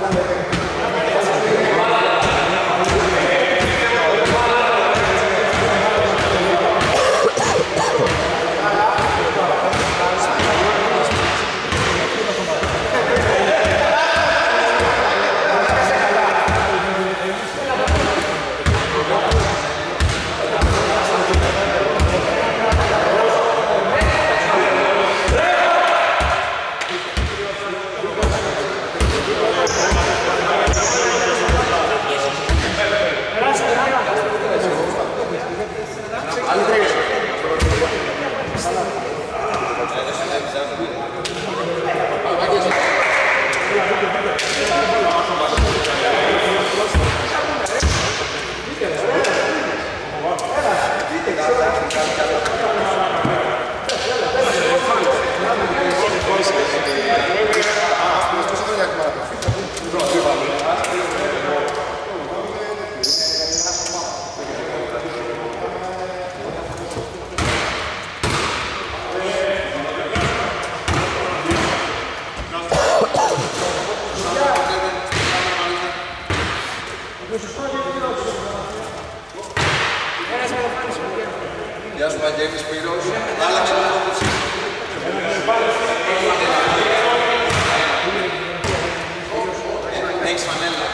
Γεια σου Βαγγέλης Σπύρος, άλλαξε το τρόπο. Έχεις φανέλα.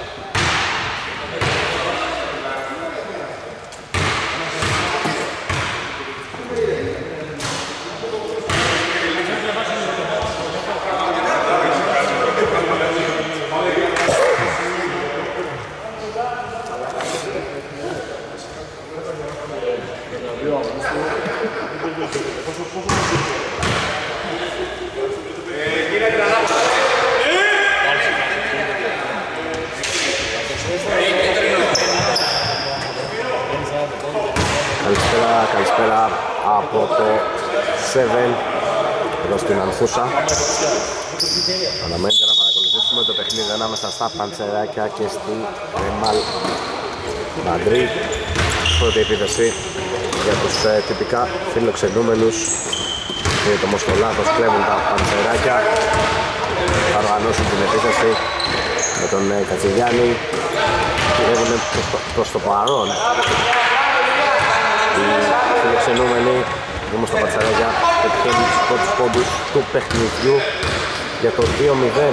Καλησπέρα από το 7 εδώ στην Ανθούσα. Αναμένεται να παρακολουθήσουμε το παιχνίδι ανάμεσα στα Παντσεράκια και στη Ρεμάλ Μαντρί. Πρώτη επίθεση για τους τυπικά φιλοξενούμενους. Είναι το όμως το λάθος, κλέβουν τα Παντσεράκια. Θα οργανώσουν την επίθεση με τον Κατσιγιάννη. Κλέβουν προς το παρόν οι φιλοξενούμενοι, όμως τα Παντσεράκια επιτυχαίνουν τους πρώτους πόντους του παιχνιδιού για το 2-0.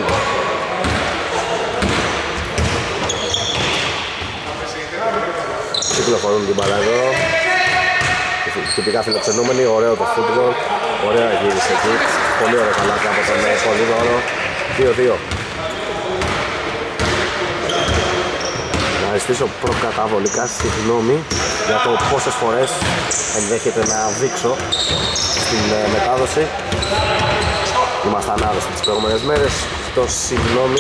Κυκλοφορούν την μπάλα εδώ. Τυπικά φιλοξενούμενοι, ωραίο το football, ωραία γύρισε εκεί. Πολύ ωραία καλάθι από τον Πολύδωρο. 2-2. Να ζητήσω προκαταβολικά συγγνώμη για το πόσες φορές ενδέχεται να δείξω στην μετάδοση. Ήμασταν άρρωστοι τις προηγούμενες μέρες. Το συγγνώμη.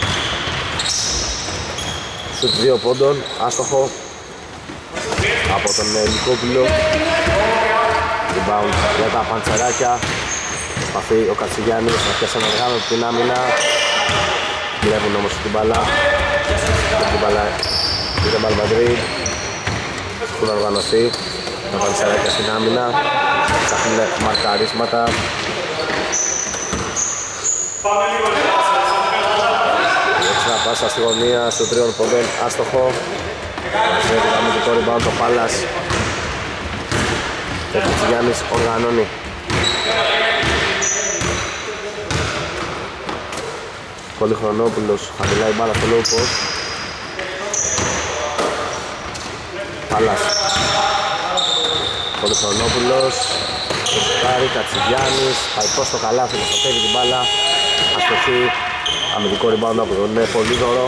Σουτ 2 πόντων, άστοχο από τον Νικόπουλο. Rebound για τα Παντσεράκια. Προσπαθεί ο Κατσιγιάννης να πιάσει ένα μεγάλο από την άμυνα. Βλέπουν όμως την μπάλα. Την μπάλα η Ρεμάλ Μαντρί. Έχουν οργανωθεί τα Παντσεράκια στην άμυνα. Ψάχνουν μαρκαρίσματα. Έξτρα πάσα στη γωνία στο 3 πόντων, άστοχο. Μαζεύει το αμυντικό rebound το Πάλας. Και ο Κατσιγιάννης οργανώνει. Πολυχρονόπουλος χαμηλά η μπάλα στο low post. Πάλας. Πολυχρονόπουλος. Κοστάρι, Κατσιγιάννης. Πάει προς το καλάθι, προστατεύει την μπάλα. Αστοχή. Αμυντικό rebound από τον Πολύδωρο.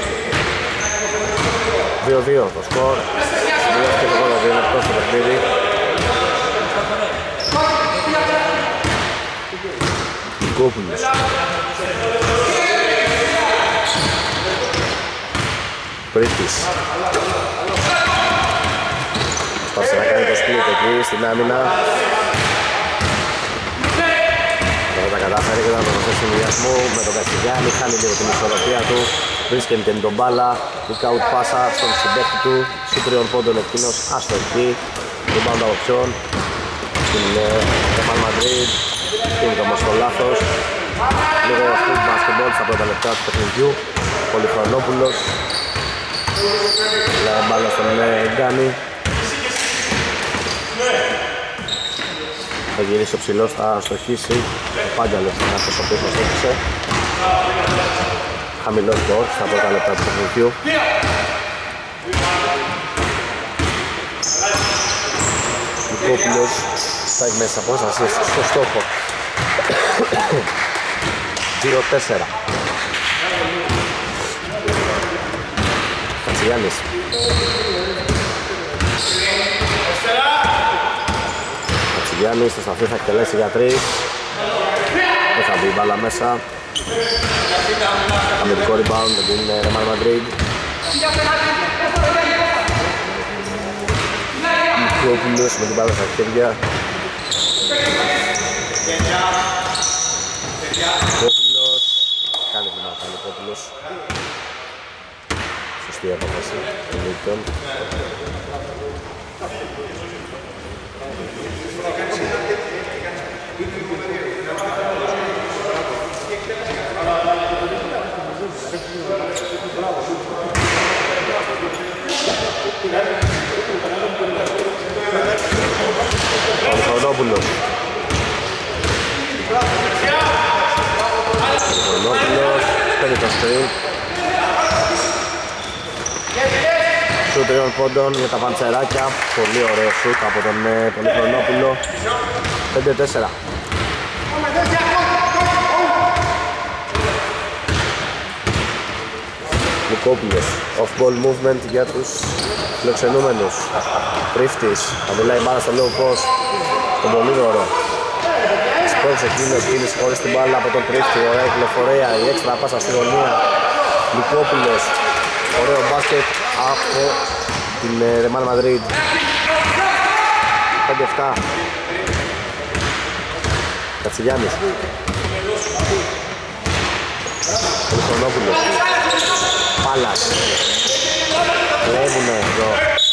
2-2 το σκορ. Σημειώθηκε το γόλο 2 λεπτό στο παιχνίδι. Νικόπουλος. Πρίτης. Σπάσε να κάνει το split εκεί στην άμυνα. Τώρα τα κατάφερε και ήταν το προσθέσει συνδυασμό με τον Κατσιγιάννη. Χάνει λίγο την ισορροπία του. Βρίσκεται και με τον μπάλα. Kick-out πάσα στον συμπαίχτη του. Σου 3 πόντων εκείνος αστοχή. Rebound από ποιον. Στην Ρεμάλ Μαντρί. Είναι το όμως το λάθος. Λίγο foot basketball στα πρώτα λεπτά του παιχνιδιού. Πολυχρονόπουλος. Λέει μπάλα στον Γκάνη. Θα γυρίσει ο ψηλός, θα στοχίσει. Ο Πάγκαλος είναι αυτός ο οποίος θα στόχισε. Χαμηλός σκορ στα πρώτα λεπτά του παιχνιδιού. Λουκόπουλος θα έχει μέσα απόσταση στο στόχο. 2-4. Κατσιγιάννης. Κατσιγιάννης στο σταθή θα εκτελέσει για 3. Δεν θα μπει η μπάλα μέσα. Αμυντικό rebound με την Real Madrid. Λουκόπουλος με την μπάλα στα χέρια. Λουκόπουλος κάνει βήματα, Λουκόπουλος. Σωστή απόφαση του Νίκον. Πολυχρονόπουλος. Πολυχρονόπουλος, παίρνει το screen. Σουτ 3 πόντων για τα παντσεράκια. Πολύ ωραίο σουτ από τον Πολυχρονόπουλο. 5-4. Λουκόπουλος, off-ball movement για τους φιλοξενούμενους. Πρίφτης, θα μιλάει μπάλα στο low post, στον Πολύδωρο. Σπρώξε εκείνος, κίνηση χωρίς την μπάλα από τον Πρίφτη, ωραία κυκλοφορία, η έξτρα πάσα στη γωνία. Λουκόπουλος, ωραίο μπάσκετ από την Real Madrid. 5-7. Κατσιγιάννης. Πολυχρονόπουλος. Πάλας. Κλέβουνε εδώ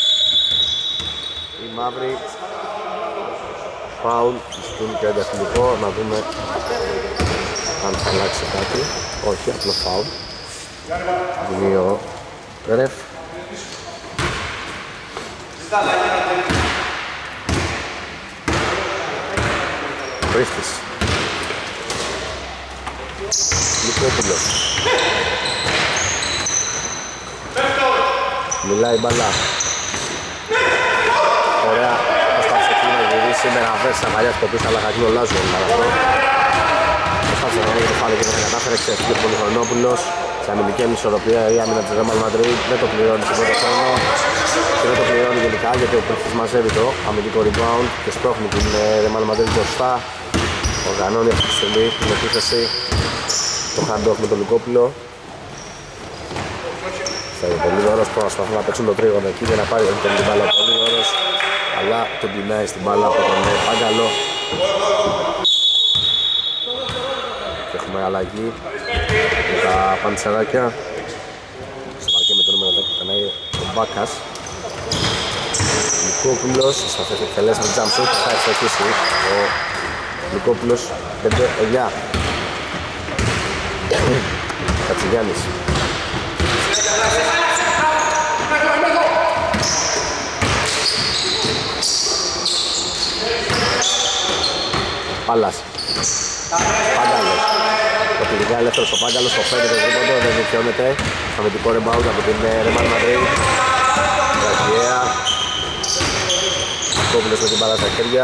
οι μαύροι. Φάουλ, ζητούν και ενταχλικό, να δούμε αν θα αλλάξει κάτι. Όχι, απλό φάουλ. Δίνει ο ρεφ. Χρήστης. Λουκόπουλος. Μιλάει μπαλά. Ωραία. Προσπάθησε εκεί να γυρίσει με ένα βέρσα παλιά το οποίο θα λαγαγεί ο Λάζο. Προσπάθησε να γίνει το φάλο και δεν κατάφερε. Ξέφυγε ο Πολυχρονόπουλος. Σε αμυντική ανισορροπία η άμυνα της Real Madrid δεν το πληρώνει στον πρώτο χρόνο. Και δεν το πληρώνει γενικά γιατί ο Πρίφτης μαζεύει το αμυντικό rebound και σπρώχνει την Real Madrid μπροστά. Οργανώνει αυτή τη στιγμή την επίθεση. Το hand-off με τον Λουκόπουλο. Θα είναι πολύ ωραίος που προσπαθούν να παίξουν το τρίγωνο εκεί για να πάρει την μπάλα πολύ ωραίος. Αλλά τον πεινάει στην μπάλα από τον Πάγκαλο. Και έχουμε αλλαγή με τα παντσεράκια. Στο παρκέ με το νούμερο 10 περνάει ο Μπάκας. Λουκόπουλος, στα θέση εκτελέσει με jump shot, θα εξοχίσει ο Λουκόπουλος 5-9. Κατσιγιάννης. Πάλας. Πάγκαλος. Το πηγαίνει ελεύθερος ο Πάγκαλος, το φέρει το γρήγορο, δεν δικαιώνεται. Αμυντικό rebound από την Real Madrid. Γραφιαία. Κόβουλος με την μπάλα στα χέρια.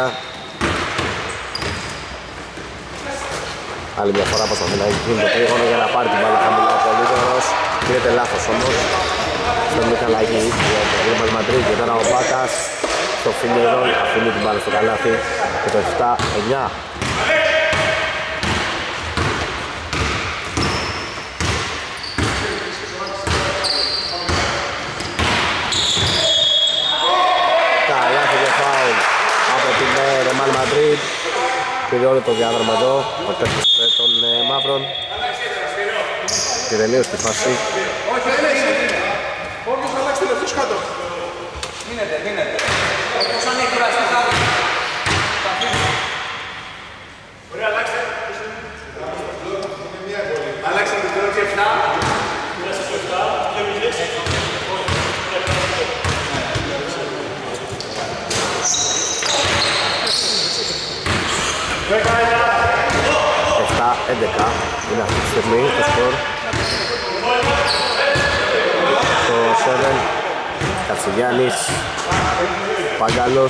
Άλλη μια φορά προσπαθεί να γίνει το τρίγωνο για να πάρει την μπάλα χαμηλά ο Πολύδωρος. Γίνεται λάθος όμως. Στον Μίχα αλλαγή για το Real Madrid και τώρα ο Μπάκας στο Φινιερόλ αφήνει την μπάλα στο καλάθι και το 7-9. Καλάθι και φάουλ από την Real Madrid. Πήρε όλο το διάδρομα εδώ ο παίκτης των μαύρων. Και τελείωσε τη φάση. Όχι, δεν έχει. Όποιος αλλάξει τελευταίος κάτω. Μείνετε. Όποιος αν έχει κουραστεί κάτω. Ωραία, αλλάξτε. 11 είναι αυτή τη στιγμή το σκορ. Στο 7 Κατσιγιάννης, Πάγκαλος.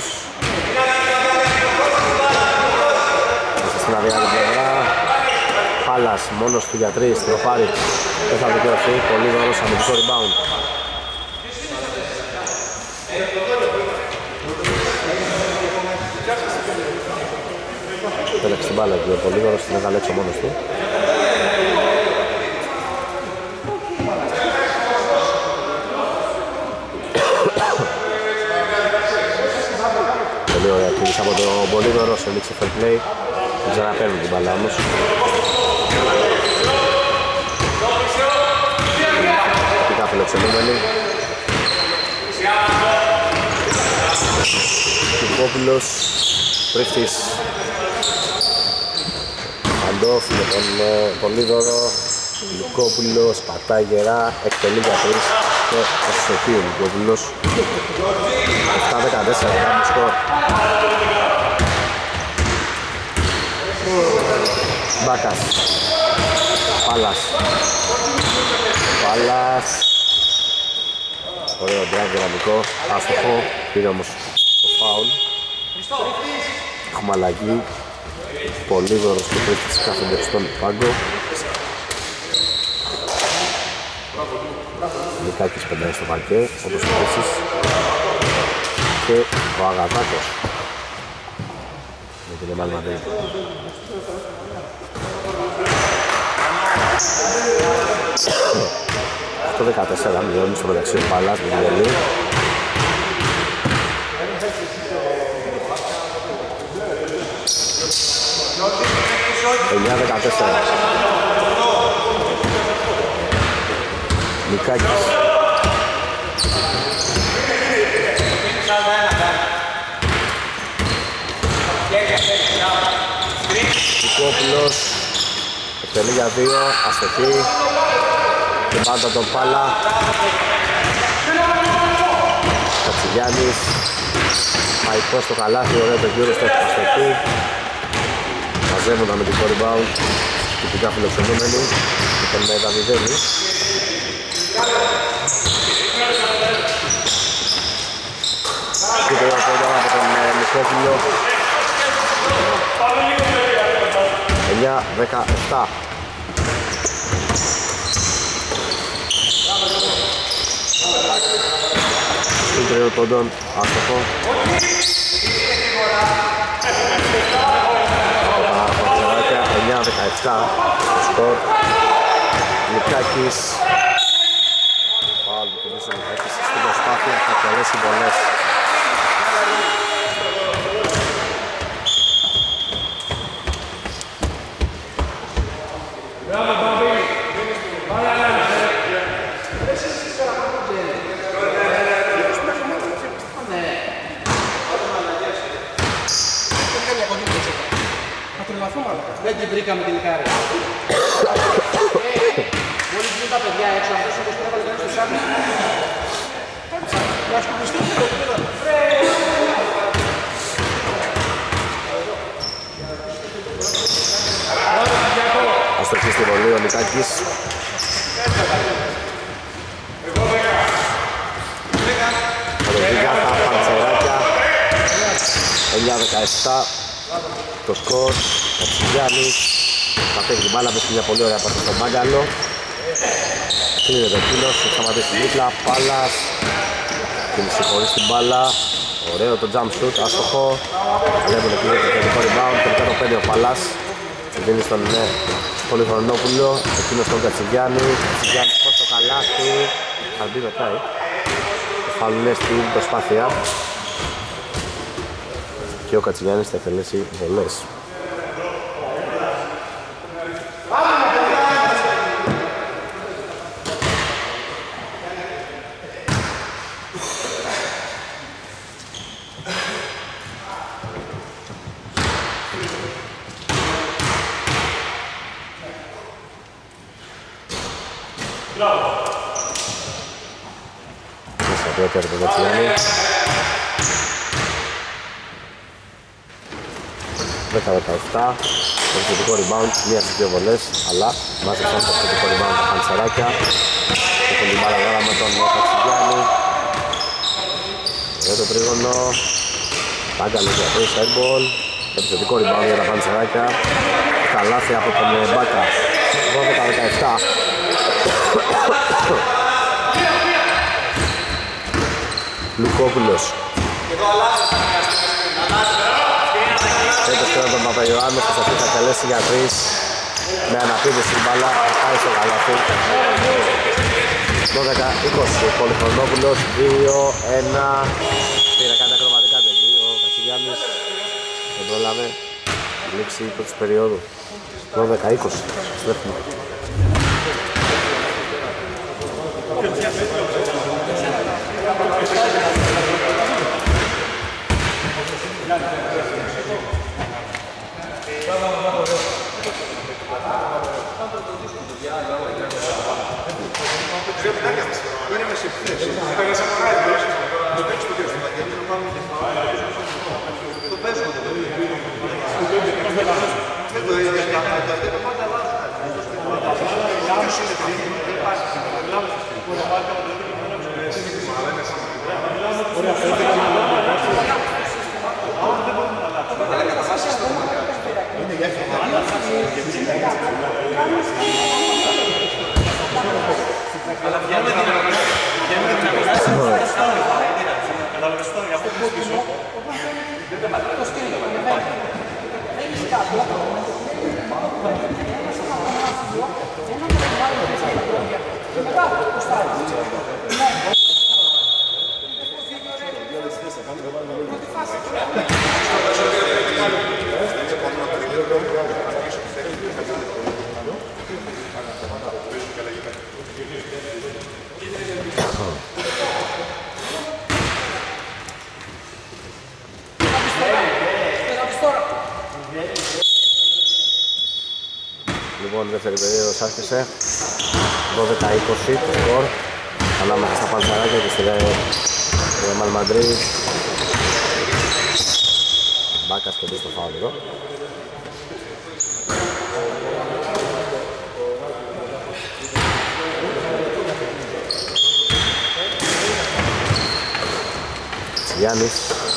Μέσα στην αδιάκτη πλευρά. Πάλας μόνος του για 3, τροπάρει. Δεν θα δικαιωθεί, πολύ δωρός αμυντικό rebound. Τέλεξε την μπάλα του, πολύ δωρός την έβαλε έξω μόνος του. Πολύ ωραία κίνηση από τον Πολύδωρος, έλειξε fair play. Δεν ξαναπαίρνουν την μπάλα όμως. Τυπικά φιλοξενούμενοι. Κυπόπουλος, Πρίφτης. Αντόφ με τον Πολύδωρο. Λουκόπουλος, πατάει γερά, εκτελεί για 3 και ασυσοκεί ο Λουκόπουλος. 7-14 κάνει σκορ. Μπάκας, Πάλας. Ωραίο drive δυναμικό, άστοχο, πήρε όμως το φάουλ. Έχουμε αλλαγή. Πολύδωρος και Πρίφτης κάθονται στον πάγκο. Λουκάκης πεντάει στο παρκέ, όπως επίσης και ο Αγαδάκος με την Ρεάλ Μαδρίτ. Αυτό 14 μειώνει στο μεταξύ του Πάλας με την Βελή. Εννιά 14. Λουκάκης. Λουκόπουλος. Εκτελεί για 2, αστοχή. Την πάντα τον Πάλα. Κατσιγιάννης. Πάει πώς στο καλάθι, ωραίο το γύρο στο αστοχή. Μαζεύουν τα αμυντικό rebound. Τυπικά φιλοξενούμενοι. Και τον μεταμηδένει. Και το πόντα από τον Λουκόπουλο. 9-17. Στην τριών πόντων, άστοχο. Παραποντεράκια, 9-17. Σκορ. Λουκάκης. Πάλι που κοντήσει ο Λουκάκης στην προσπάθεια, θα καλέσει πολλές. Δεν την βρήκαμε τελικά ρε. Μόλις βγουν τα παιδιά έξω, αυτός όπως πρέπει να κάνει στο σάμι. Να σκουπιστεί το πέρα. Αστοχή στη βολή ο Λουκάκης. Ροδίγα τα παντσεράκια. 9-17. Το σκορ. Κατσιγιάννης. Πατέχει την μπάλα, βρίσκει μια πολύ ωραία πάση στον Πάγκαλο. Κλείνεται εκείνος, έχει σταματήσει την δίπλα. Πάλας. Κίνηση χωρίς την μπάλα. Ωραίο το jump shoot, άστοχο. Βλέπουν εκεί το τελικό rebound. Τελικά το 5 ο Πάλας. Δίνει στον Πολυχρονόπουλο. Εκείνος τον Κατσιγιάννη. Κατσιγιάννης προς το καλάθι. Θα μπει μετράει. Φάουλ στην προσπάθεια. Και ο Κατσιγιάννης θα εκτελέσει βολές. Μέσα πρώτα από τον Κατσιγιάννη. 10-17. Επιθετικό rebound, μία στις δύο βολές, αλλά μάζεψαν το επιθετικό rebound τα Παντσεράκια. Έχουν την μπάλα τώρα με τον Χατζηγιάννη. Για το τρίγωνο. Μπάκαλος για 3 airball. Επιθετικό rebound για τα Παντσεράκια. Καλάθι από τον Μπάκα. 12-17. Λουκόπουλος. Έτος τώρα τον Παπαϊωάννου, θα σας θα καλέσει για 3. Με αναπήδηση την μπάλα, θα πάει στο καλάθι. 12-20, Πολυχρονόπουλος, 2-1. Πήρε κάτι ακροβατικά του εκεί, ο Κασιλιάννης δεν πρόλαβε. Λήξη πρώτης περίοδου. 12-20, στρέφουμε. Είναι με συμπλήρωση. Θα κάνεις απορράεις, το παίξεις το τέλος. Το παίζουμε το τέλος. Δεν το είδες. Τα πάντα αλλά βγαίνουμε την κατάλαβες τώρα για αυτό που πίσω. Το στήλιο Λοιπόν, δεύτερη περίοδος άρχισε. 12-20 το σκορ ανάμεσα στα Παντσεράκια και στη Ρεάλ Μαντρίδ. Μπάκας και στο φάουλ εδώ. Γιάννης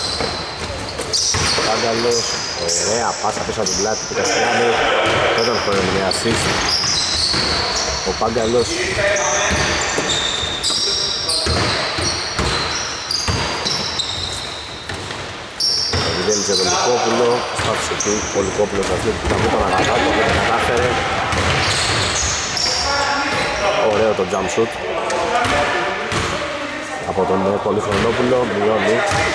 Πάγκαλος, ωραία πάσα πίσω από την πλάτη του Καστιάνη. Δεν τον χωρώνει μια assist ο Πάγκαλος. Ευηδένιζε τον Λουκόπουλο, στάθησε εκεί ο Λουκόπουλος αυτή που ήταν τον Αγαθάκο, δεν κατάφερε. Ωραίο το jump shoot από τον Πολυχρονόπουλο, μειώνει.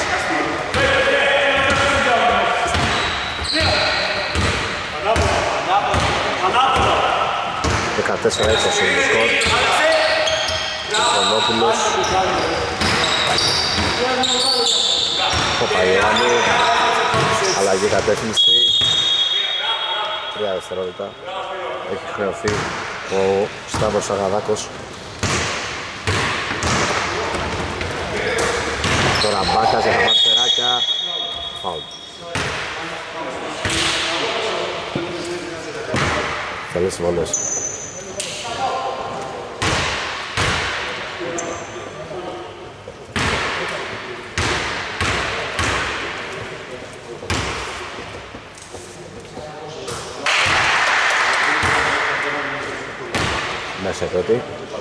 14-20 είναι το σκορ. Πολυχρονόπουλος, Παπαϊωάννου, αλλαγή κατεύθυνση, 3 δευτερόλεπτα. Έχει χρεωθεί ο Σταύρος Αγαδάκος. Τώρα Μπάκας για τα Παντσεράκια. Φάουλ. Καλές βολές. Μέσα πρώτη.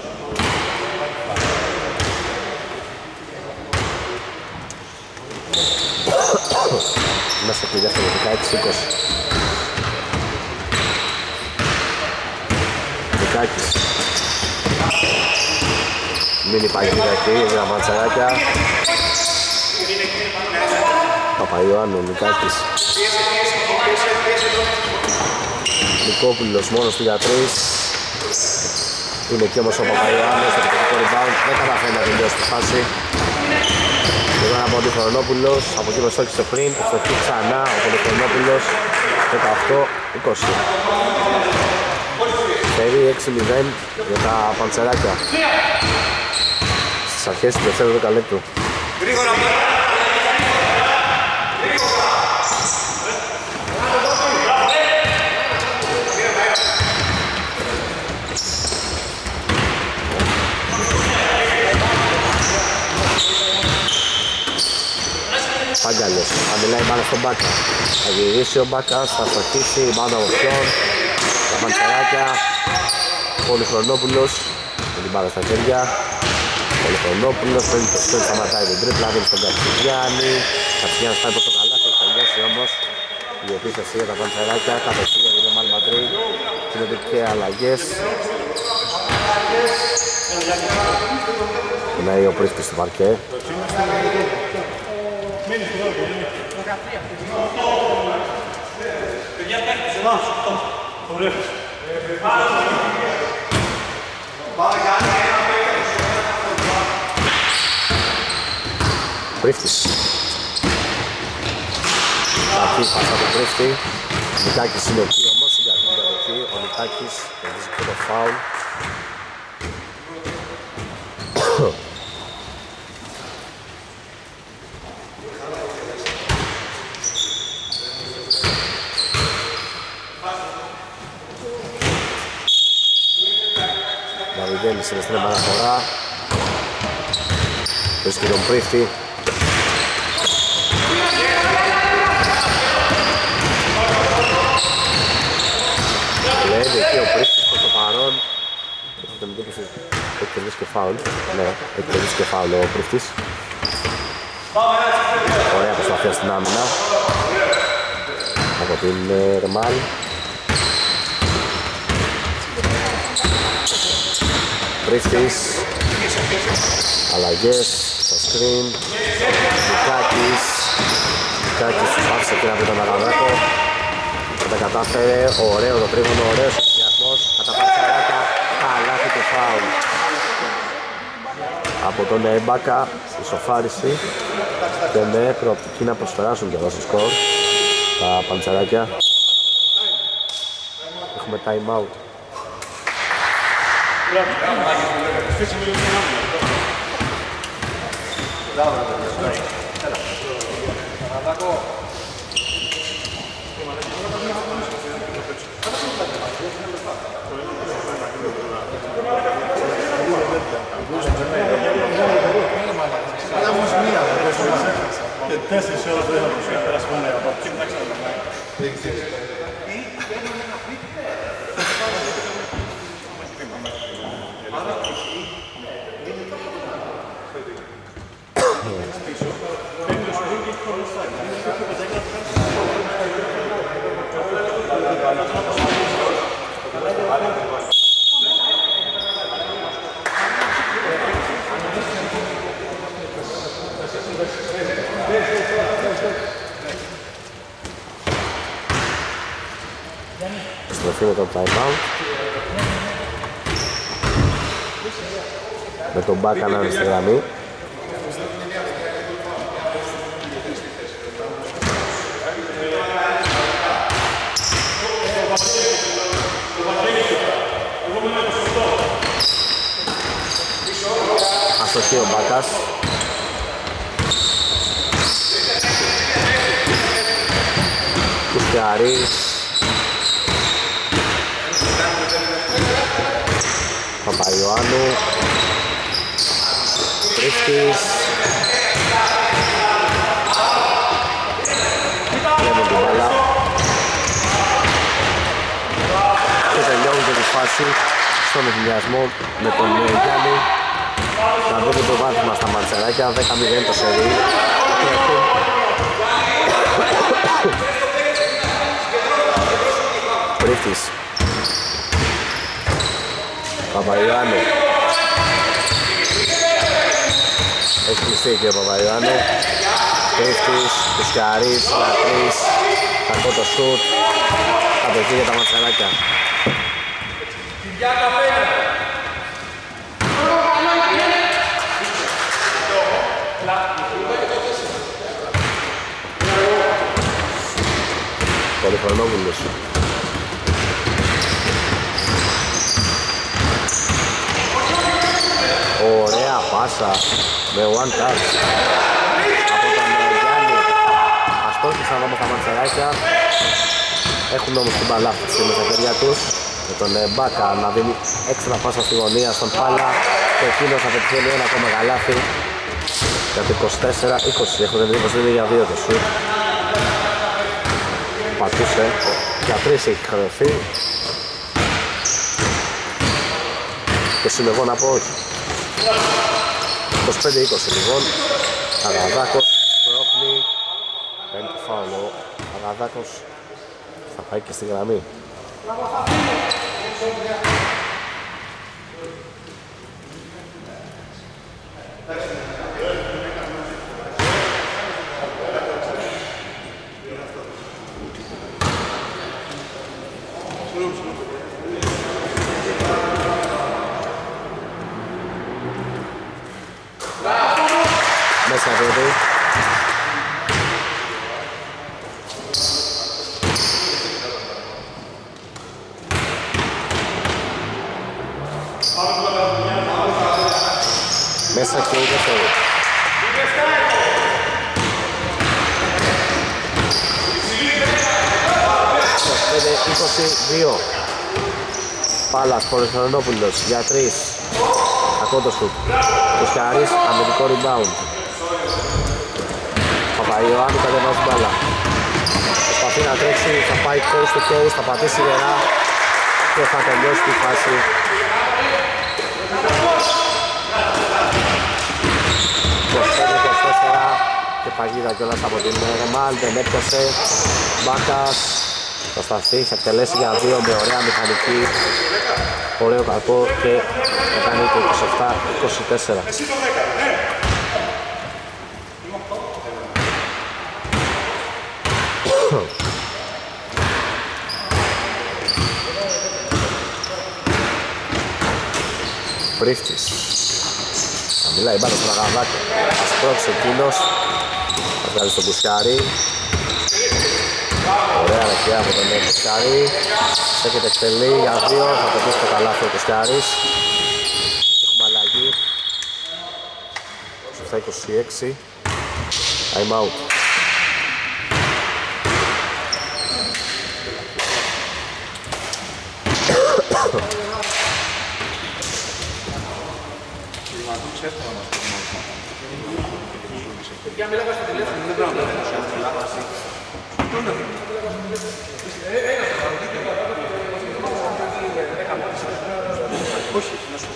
Μέσα από τη δεύτερη 16-20. Δικάκης. Μην υπάρχει εκεί, για τα Παντσεράκια. Παπαϊωάννου, Νικάκης. Νικόπουλος μόνος του για 3. Είναι εκεί όμως ο Παπαϊωάννου στο επιθετικό rebound. Δεν καταφέρει να τελειώσει τη φάση. Εδώ είναι από τον Πολυχρονόπουλος, από εκεί που στόχισε πριν, ευστοχεί ξανά ο Πολυχρονόπουλος. 18-20. Φέρει 6-0 για τα Παντσεράκια στις αρχές του δεύτερου δεκαλέπτου. Πάγκαλος, θα μιλάει μπάλα στον Μπάκα. Θα γυρίσει ο Μπάκας, θα στοχίσει, μπάλα από ποιον. Τα Παντσεράκια. Πολυχρονόπουλος, με την μπάλα στα χέρια. Πολυχρονόπουλος, παίρνει το σκορ, σταματάει την τρίπλα, δίνει στον Κατσιγιάννη. Κατσιγιάννης πάει προς το καλάθι, θα τελειώσει όμως η επίθεση για τα Παντσεράκια. Κατευθείαν για την Ρεμάλ Μαντρί. Γίνονται και αλλαγές. Είναι ο Πρίφτης του παρκέ. Πρίφτης. Κακή πάσα του Πρίφτη. Ο Νικάκης είναι εκεί όμως, συγκρατούν εκεί. Ο Νικάκης κερδίζει και το φάουλ. Ναβιγέλης είναι στην επαναφορά. Βρίσκει τον Πρίφτη. Λέει εκεί ο Πρίφτης προς το παρόν. Έχει κερδίσει και φάουλ. Ναι, έχει κερδίσει και φάουλ ο Πρίφτης. Ωραία προσπαθία στην άμυνα από την Ρεμάλ. Πρίφτης. Αλλαγές στο screen. Νικάκης. Νικάκης τους άφησε και από τον Αγαδάκο. Δεν τα κατάφερε. Ωραίο το τρίγωνο, ωραίος ο συνδυασμός. Κατά Παντσεράκια. Καλάθι και φάουλ από τον Μπάκα, ισοφάριση και με προοπτική να προσφεράσουν και εδώ στο σκορ τα Παντσεράκια. Έχουμε time out. Και 4 ώρες δεν θα περάσει μόνο από εκεί. Στροφή με το time out. Με τον Μπάκα να είναι στη γραμμή. Αστοχή ο Μπάκας. Κουστιαρής. Παπαϊωάννου. Πρίφτης. Λέμε την μπάλα. Και τελειώνουν και τη φάση στον εθνιασμό με τον Γιάννη. Να δούμε το βάθμα στα Παντσεράκια. 10-0 το σερί. Πρίφτης. Παπαϊωάννου. Έχει κλειστεί και ο Παπαϊωάννου. Πρίφτης, Κουσκαρής, Λατρής. Κακό το σουτ. Κατοχή για τα Παντσεράκια. Πολυχρονόπουλος. Ωραία πάσα με one touch από τον Γιάννη. Αστόχησαν όμως τα Παντσεράκια. Έχουν όμως την μπαλά αυτή τη στιγμή στα χέρια τους. Με τον Μπάκα να δίνει έξτρα πάσα στη γωνία στον Πάλα. Και εκείνος θα πετυχαίνει ένα ακόμα καλάθι για το 24-20. Έχω την εντύπωση ότι είναι για 2 το σουτ. Πατούσε, για 3 έχει χρεωθεί. Και συνεχώ να πω όχι. 25-20 λοιπόν. Αγαδάκος πρόχνει. Παίρνει το φάουλ ο Αγαδάκος. Θα πάει και στη γραμμή. Μέσα παιδί. Μέσα και η δεύτερη. 25-22. Πάλας, Πολυχρονόπουλος για 3. Κακό το σουτ. Κοσκάρης, αμυντικό rebound. Παπαϊωάννου κατεβάζει μπάλα. Προσπαθεί να τρέξει, θα πάει coast to coast, θα πατήσει γερά και θα τελειώσει τη φάση. Και παγίδα κιόλας από την Ρεμάλ, δεν έπιασε. Μπάκας θα σταθεί, θα εκτελέσει για 2 με ωραία μηχανική. Ωραίο κακό και θα κάνει το 27-24. Πρίφτης. Θα μιλάει πάνω στον Αγαδάκο. Ας πρόξει εκείνος. Θα βγάλει στον Κουσιάρη. Ωραία δεξιά από τον Κουσιάρη. Στέκεται εκτελεί για 2. Θα πετύχει το καλάθι ο Κουσιάρης. Έχουμε αλλαγή. 27-26. Time out. Για μιλάμε στο τηλέφωνο, δεν πρέπει να όχι, να σου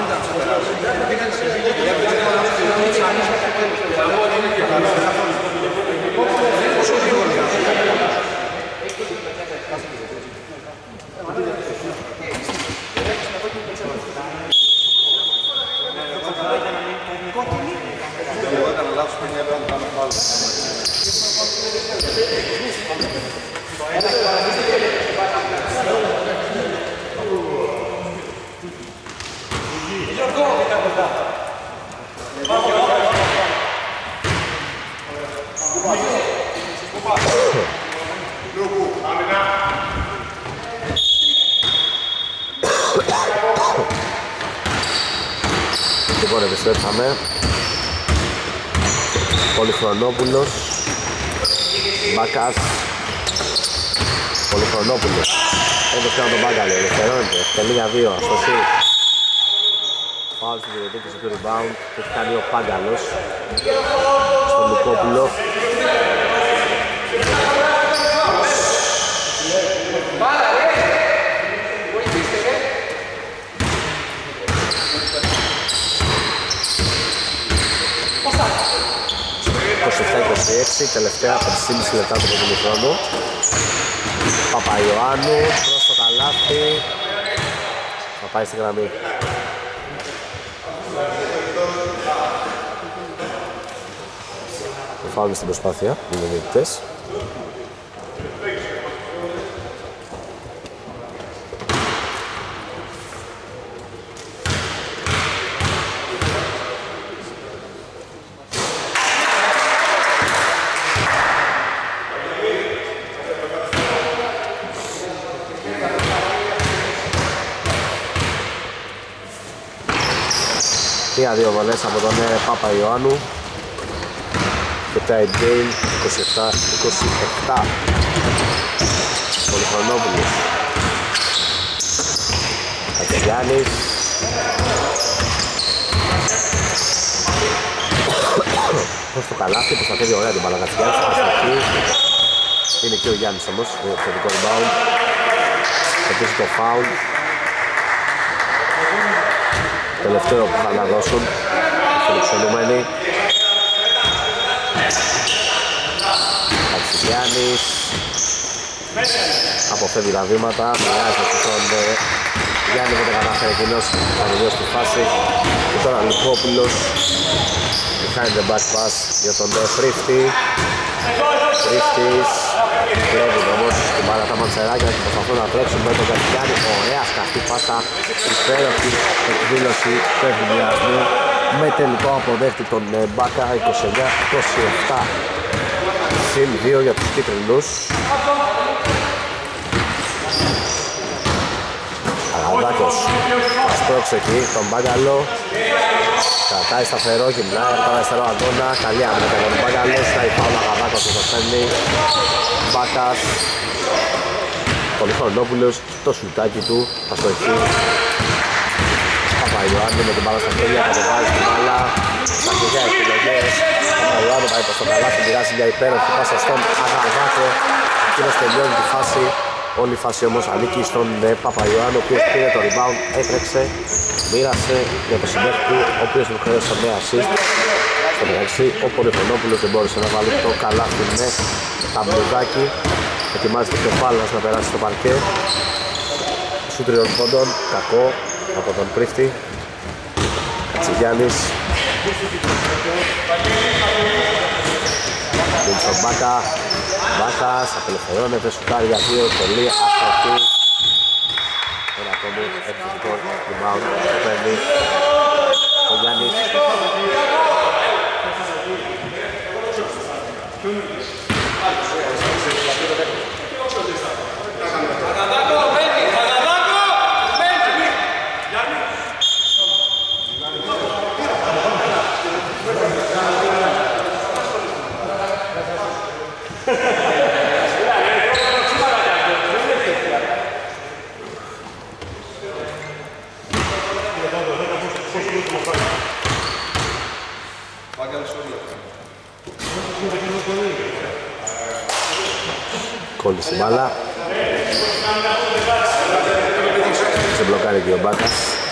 Λοιπόν, επιστρέψαμε. Πολυχρονόπουλος. Μπάκας. Πολυχρονόπουλος. Έδωσε κάνω τον Μπάγκαλο, ελευθερώνεται. Εκτελεί για 2, αστοσί. Φάουλ στη διεκδίκηση του rebound και έχει κάνει ο Πάγκαλος στον Λουκόπουλο. Τελευταία 3,5 λεπτά του πρώτου χρόνου. Παπαϊωάννου προς το καλάθι. Θα πάει στη γραμμή. Φάουλ στην προσπάθεια, είναι διαιτητές. Μία δύο βολές από τον Παπαϊωάννου και tie game 27-27. Πολυχρονόπουλος. Κατελιάνης. προς το καλάθι, προστατεύει ωραία την μπάλα Κατσιγιάννης, αστοχή. Είναι και ο Γιάννης όμως, το θετικό rebound. Επίσης το foul. Τελευταίο που θα να δώσουν, φιλοξενούμενοι. Κατσιγιάννης αποφεύγει τα βήματα, μοιάζει στον Γιάννη που δεν κατάφερε εκείνος να τελειώσει τη φάση. Και τώρα Λουκόπουλος behind the back pass για τον Πρίφτη. Πρίφτης κλέβουν όμως την μπάλα τα μαντσεράκια και προσπαθούν να τρέξουν με τον Κατσιγιάννη. Ωραία σκαφτή πάσα, υπέροχη εκδήλωση του ευδιασμού με τελικό αποδέχτη τον Μπάκα 29-27. Συν 2 για τους κίτρινους. Αλαδάκος αστρώξε εκεί τον Μπάγκαλο. Κρατάει σταθερό, γυμνάει από το αριστερό αγώνα. Καλή άμυνα για τον Μπάγκαλο. Στάει φάουλ Αλαδάκος και το παίρνει. Μπάκας. Πολυχρονόπουλος, το σουτάκι του. Θα στοχεί. Παπαϊωάννου με την μπάλα στα χέρια. Κατεβάζει την μπάλα. Στα χέρια επιλογές. Παπαϊωάννου πάει προς το καλάθι. Μοιράζει για υπέροχη πάσα στον Αλαδάκο. Εκείνος τελειώνει τη φάση. Όλη η φάση όμως ανήκει στον Παπαϊωάννου, ο οποίος πήρε το rebound, έτρεξε, μοίρασε για το συμπαίχτη του, ο οποίος του χρέωσε μια assist. Στο μεταξύ, ο Πολυχρονόπουλος δεν μπόρεσε να βάλει το καλάθι με ταμπλουδάκι. Ετοιμάζεται και ο Πάλας να περάσει στο παρκέ. Σου τριών πόντων, κακό από τον Πρίφτη. Κατσιγιάννης. Δίνει στον Μπάκα. Μπάκας απελευθερώνεται, σουτάρει για 2, πολύ αστοχή. Ένα ακόμη επιθετικό rebound που παίρνει ο Γιάννης. Κόλλησε η μπάλα. Σε μπλοκάρει και ο Μπάκας.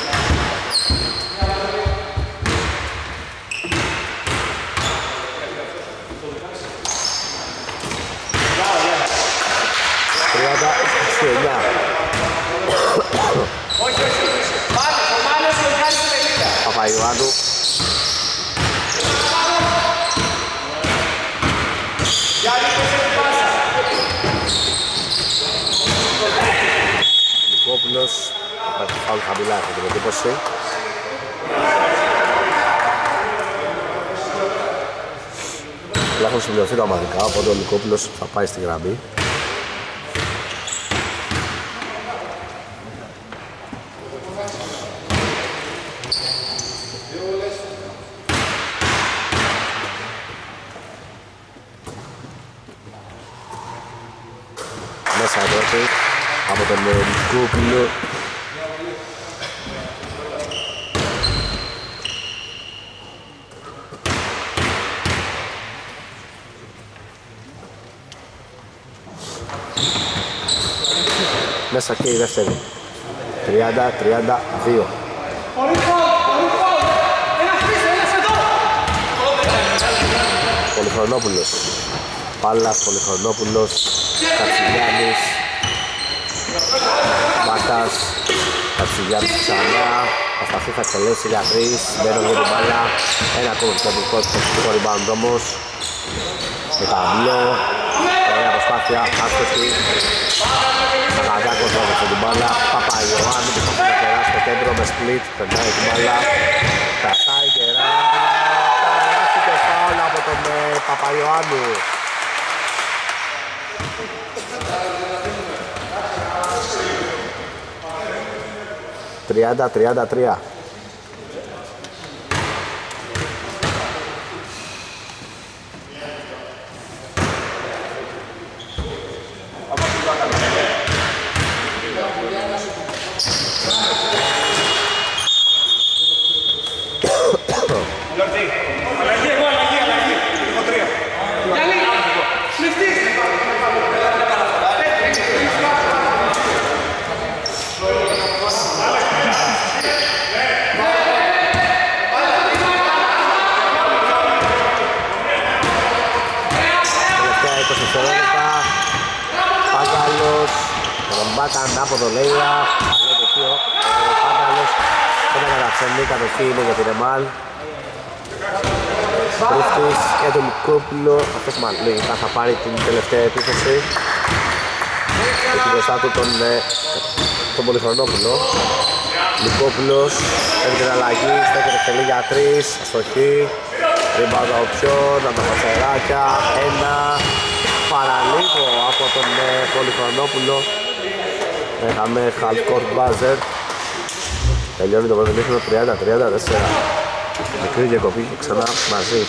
Παπαϊωάννου. Λουκόπουλος. Υπάρχει φάουλ χαμηλά, έχω την εντύπωση. Έχουν συμπληρωθεί τα ομαδικά, οπότε ο Λουκόπουλος θα πάει στη γραμμή. Μέσα εδώ από τον Λουκόπουλο. Μέσα και η δεύτερη. 30-32. Πολυχρονόπουλος. Πάλας, Πολυχρονόπουλος, Κατσιγιάννης, Μπάκας, Κατσιγιάννης ξανά. Ασταθή θα εκτελέσει για 3, μπαίνω για την μπάλα. Ένα ακόμα πιθανικό rebound όμως. Με ταμπλό, ωραία προσπάθεια, άστοχη. Αγαδάκος βάζει την μπάλα. Παπαϊωάννου που θα περάσει στο κέντρο με split, περνάει την μπάλα. Κρατάει καιρά. Περάσει φάουλ από τον Παπαϊωάννου. «30-33». μπάτα, ανάποδο λέια. Καλό δοχείο. Ο Πάνταλος δεν τα καταφέρνει, κατοχή είναι για τη Ρεμάλ. Πρίφτης για τον Λυκόπουλο, αυτός μάλλον λογικά θα πάρει την τελευταία επίθεση. Έχει μπροστά του τον Πολυχρονόπουλο. Λυκόπουλος έχει την αλλαγή, στέκεται εκτελεί για 3, αστοχή. Ριμπάουντ οψιόν, από τα Φατσεράκια, ένα παραλίγο από τον Πολυχρονόπουλο. Έχαμε half court buzzer. Τελειώνει το πρώτο μήχρονο 30-34. Μικρή διακοπή και ξανά μαζί.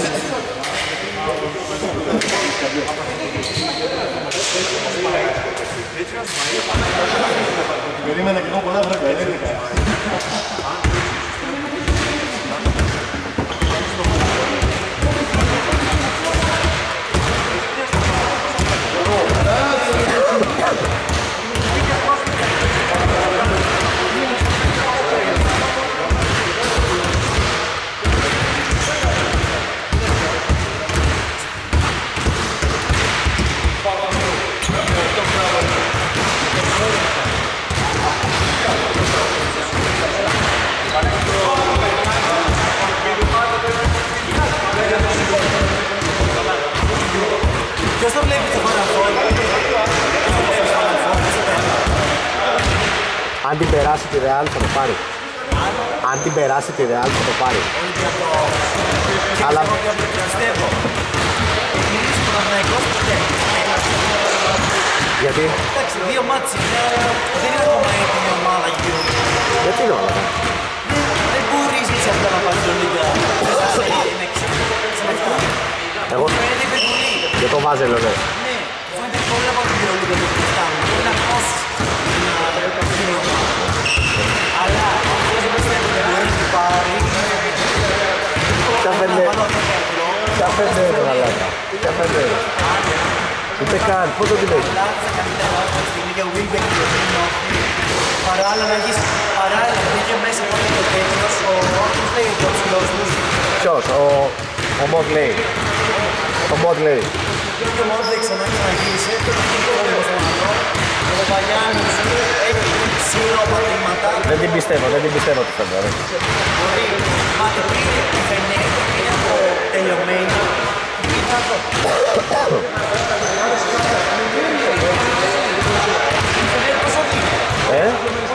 Περίμενα και εγώ πολλά βράδια. Ποιος το βλέπει το Final Αν την περάσει τη Real θα το πάρει. Αν την περάσει τη Real θα το πάρει. Αλλά πιστεύω. Εμείς που θα ποτέ. γιατί? Εντάξει, δύο μάτς δεν είναι ακόμα έτοιμη ομάδα γύρω. Γιατί είναι όλα αυτά? Δεν μπορείς έτσι απλά να πάρεις το Λίγκα. Εγώ για το Βάζελο ναι. Ναι, φαίνεται πολύ από την Λίγκα το που φτάνουν. Μπορεί να χώσεις. Αλλά αυτό δεν πιστεύω ότι μπορεί να πάρει. Ποια φαίνεται ρε μαλάκα. Ποια φαίνεται. Ούτε καν, πώς το την έχει. Παράλληλα να έχεις και μέσα από το τέτοιος πώς λέγεται ο ψηλός τους. Ποιος, ο Μότλεϊ. Ο Μότλεϊ. Και ο Μότλεϊ ξανά ξαναγύρισε και το πιο στο μαγό. Ο Παπαγιάννης έχει ψηλό πατήματα. Δεν την πιστεύω ότι θα βγάλει. Μπορεί, μα το πήρε η Φενέτη είναι από τελειωμένη. Είναι αυτό. Πόσο δίνει.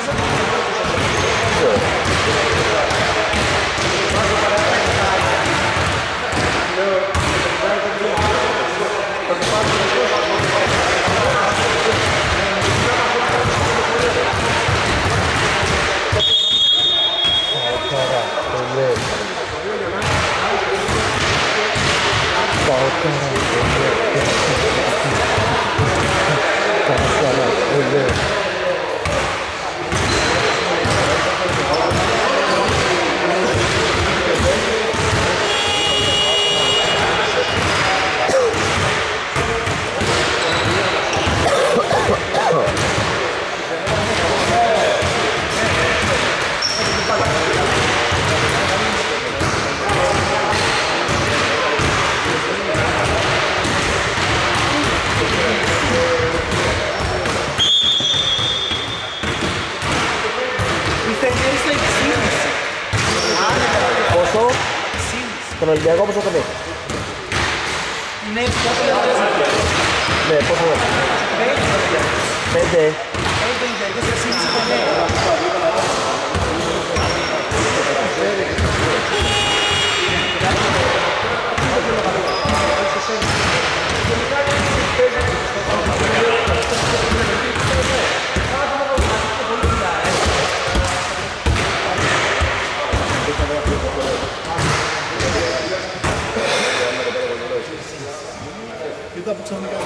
Τον Ολυμπιακό πόσο τον έχει? Ναι, πόσο ναι, πόσο έχει? 5. Κοίτα που ξαφνικά.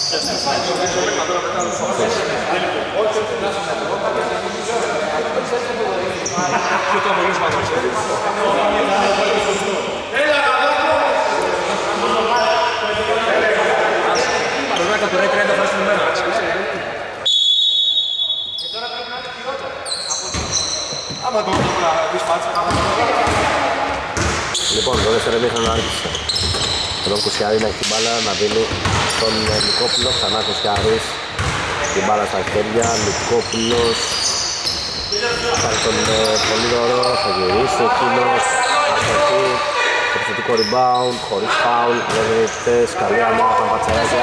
Λοιπόν, το δεύτερο ημίχρονο άρχισε. Εδώ Κουσιάρη να έχει την μπάλα, να δίνει στον Νικόπουλο, ξανά Κουσιάρης. Την μπάλα στα χέρια, Νικόπουλος. Θα πάρει τον Πολύδωρο, θα γυρίσει εκείνος. Αστοχή, επιθετικό rebound, χωρίς φάουλ, δεν διαιτητές, καλή αμόνα τα πατσαράκια.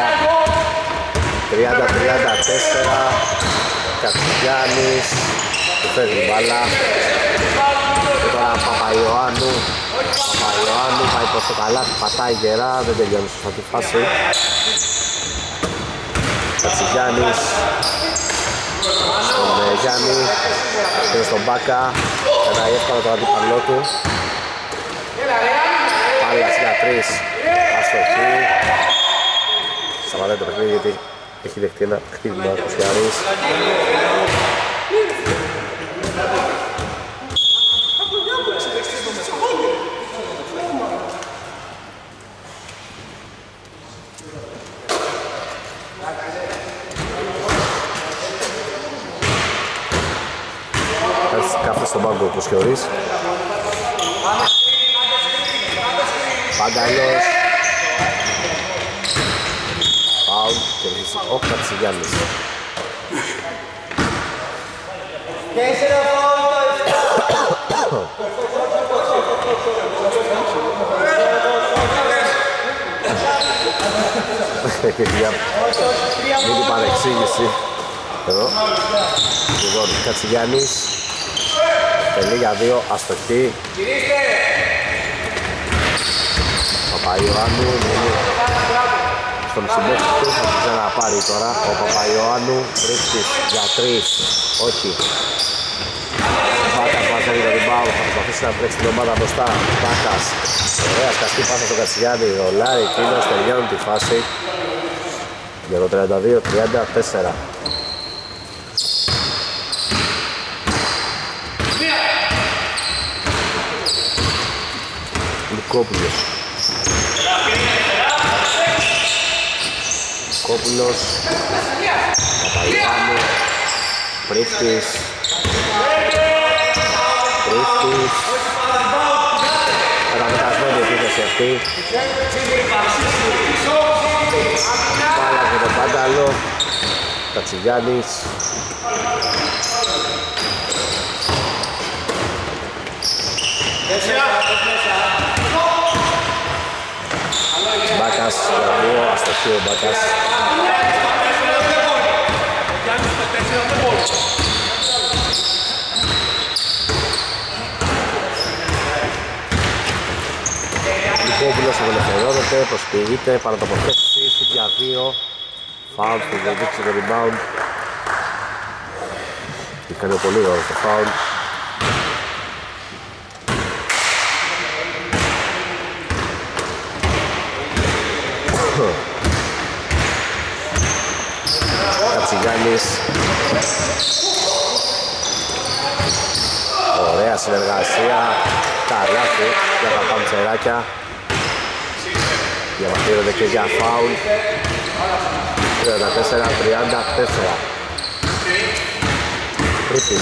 30-34, Κατσιγιάννης, του φέρνει την μπάλα. Και τώρα Παπαϊωάννου πάει προς το καλάθι, πατάει γερά, δεν τελειώνει σωστά τη φάση. Κατσιγιάννης στον Γιάννη και στον Μπάκα, περνάει εύκολα τον αντίπαλό του. Πάλας για 3, αστοχή. Σταματάει το παιχνίδι γιατί έχει δεχτεί ένα χτύπημα ο Κουσιάρης. Κάθεται στον πάγκο ο Κουσιώρης. Παγκαλός. Φάουλ και ρίξει ο Κατσιγιάννης. Μην την παρεξήγηση εδώ. Λοιπόν, Κατσιγιάννης τελεί για 2, αστοχή. Παπαϊωάννου στον συμπέκτη του, θα την ξαναπάρει τώρα ο Παπαϊωάννου. Βρίσκεις για 3, όχι. Μπάκας βάζει το rebound, θα προσπαθήσει να τρέξει την ομάδα μπροστά. Μπάκας, ωραία σκαστή πάσα στον Κατσιγιάννη, ρολάρει εκείνος, τελειώνει τη φάση για το 32-34. Νικόπουλος. Νικόπουλος. Παπαϊωάννου. Πρίφτης. Καταδικασμένη επίθεση αυτή. Μπάλα για τον Πάνταλο. Κατσιγιάννης. Μπάκας, αστοχή ο Μπάκας. Νικόπουλος απελευθερώνεται, προσποιείται, παρατοποθέτηση, σουτ για 2. Φάουλ που δεν δείξει το rebound. Έκανε πολύ ωραίο το φάουλ. Κατσιγιάννης. Ωραία συνεργασία. Καλάθι για τα παντσεράκια. Διαμαρτύρονται και για φάουλ. 34-34. Πρίφτης.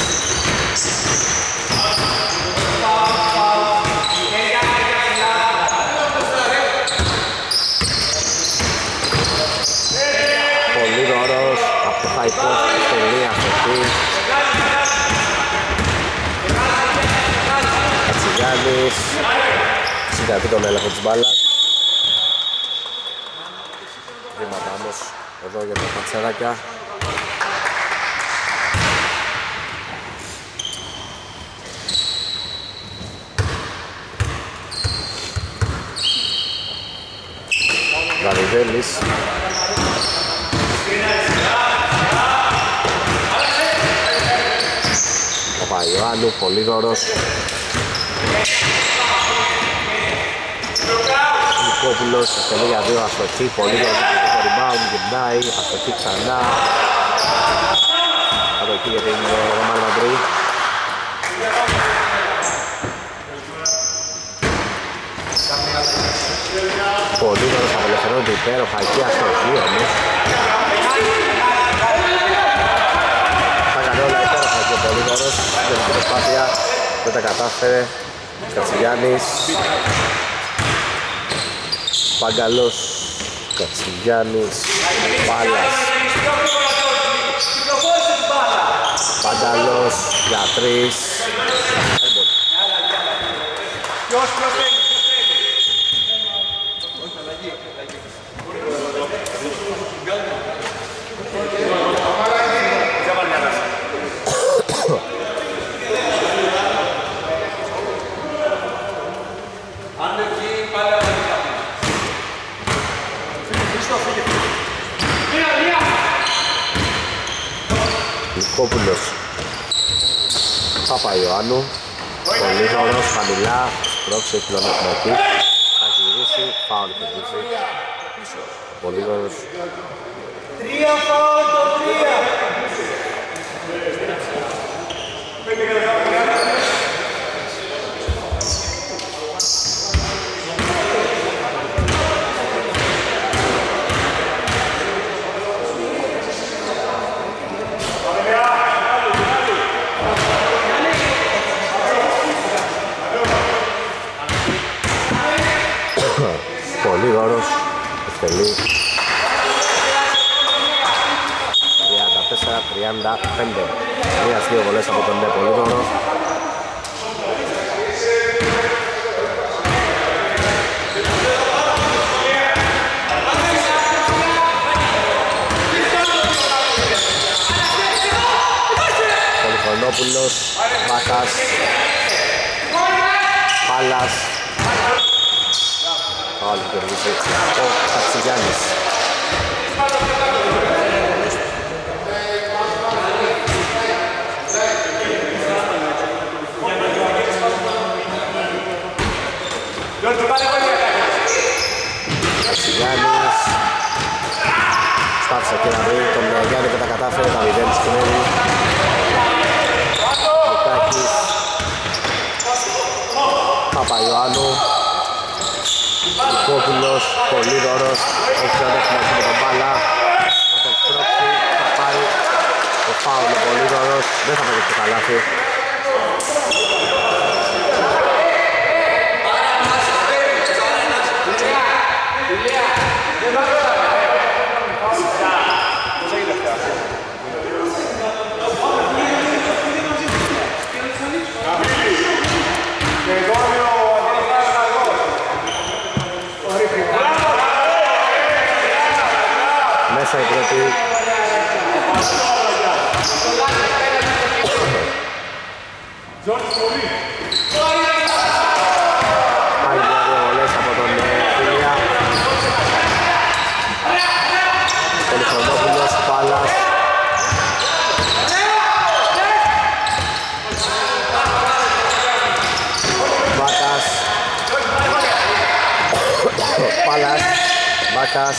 Πολύ δωρός από το high post, τελεία αυτή. Κατσιγιάννης συγκρατεί τον έλεγχο της μπάλας. Βήματα όμως εδώ για τα πατσεράκια. Γαριδέλης. Παπαϊωάννου, Πολύδωρος. Νικόπουλος, τελεί για 2 αστοχή, Πολύδωρος. rebound, γυρνάει, αστοχή ξανά. Κατοχή για την Ρεμάλ Μαντρί. Πολύ δωρος απελευθερώνεται υπέροχα εκεί, αστοχή όμως. Θα κάνει όλα υπέροχα και πολύ δωρος. Δεν την προσπάθεια, δεν τα κατάφερε. Κατσιγιάννης. Παγκαλός, Κατσιγιάννης, Πάλας. Παγκαλός για 3. Ποιος θέλει. Όχι, αλλαγή. Νικόπουλος, Παπαϊωάννου, πολύ γρήγορος, χαμηλά, πρόξε κιλομετρική, θα γυρίσει, φάουλ κερδίσει, πολύ γρήγορος. 3 φάουλ το 3. Πολύ γόρος, εκτελεί 34-35. Μία δύο βολές από τον πολύ γόρο. Πολυχρονόπουλος, Βάκας, Πάλας. Πάλι κερδίσει ο Κατσιγιάννης. Κατσιγιάννης στάθησε και να βρει τον Γιάννη και τα κατάφερε, τα μηδέν του Σκηνέλη. Λουκάκης, Παπαϊωάννου, Νικόπουλος, πολύ δωρος, έχει τον δέχτημα με τον μπάλα, θα τον στρώξει, θα πάρει το φάουλ ο πολύ δωρος, δεν θα παίξει το καλάθι. Μέσα η πρώτη. Πάλι μια δύο βολές από τον Φιλία. Πολυχρονόπουλος, Πάλας. Βάκας. Πάλας. Βάκας.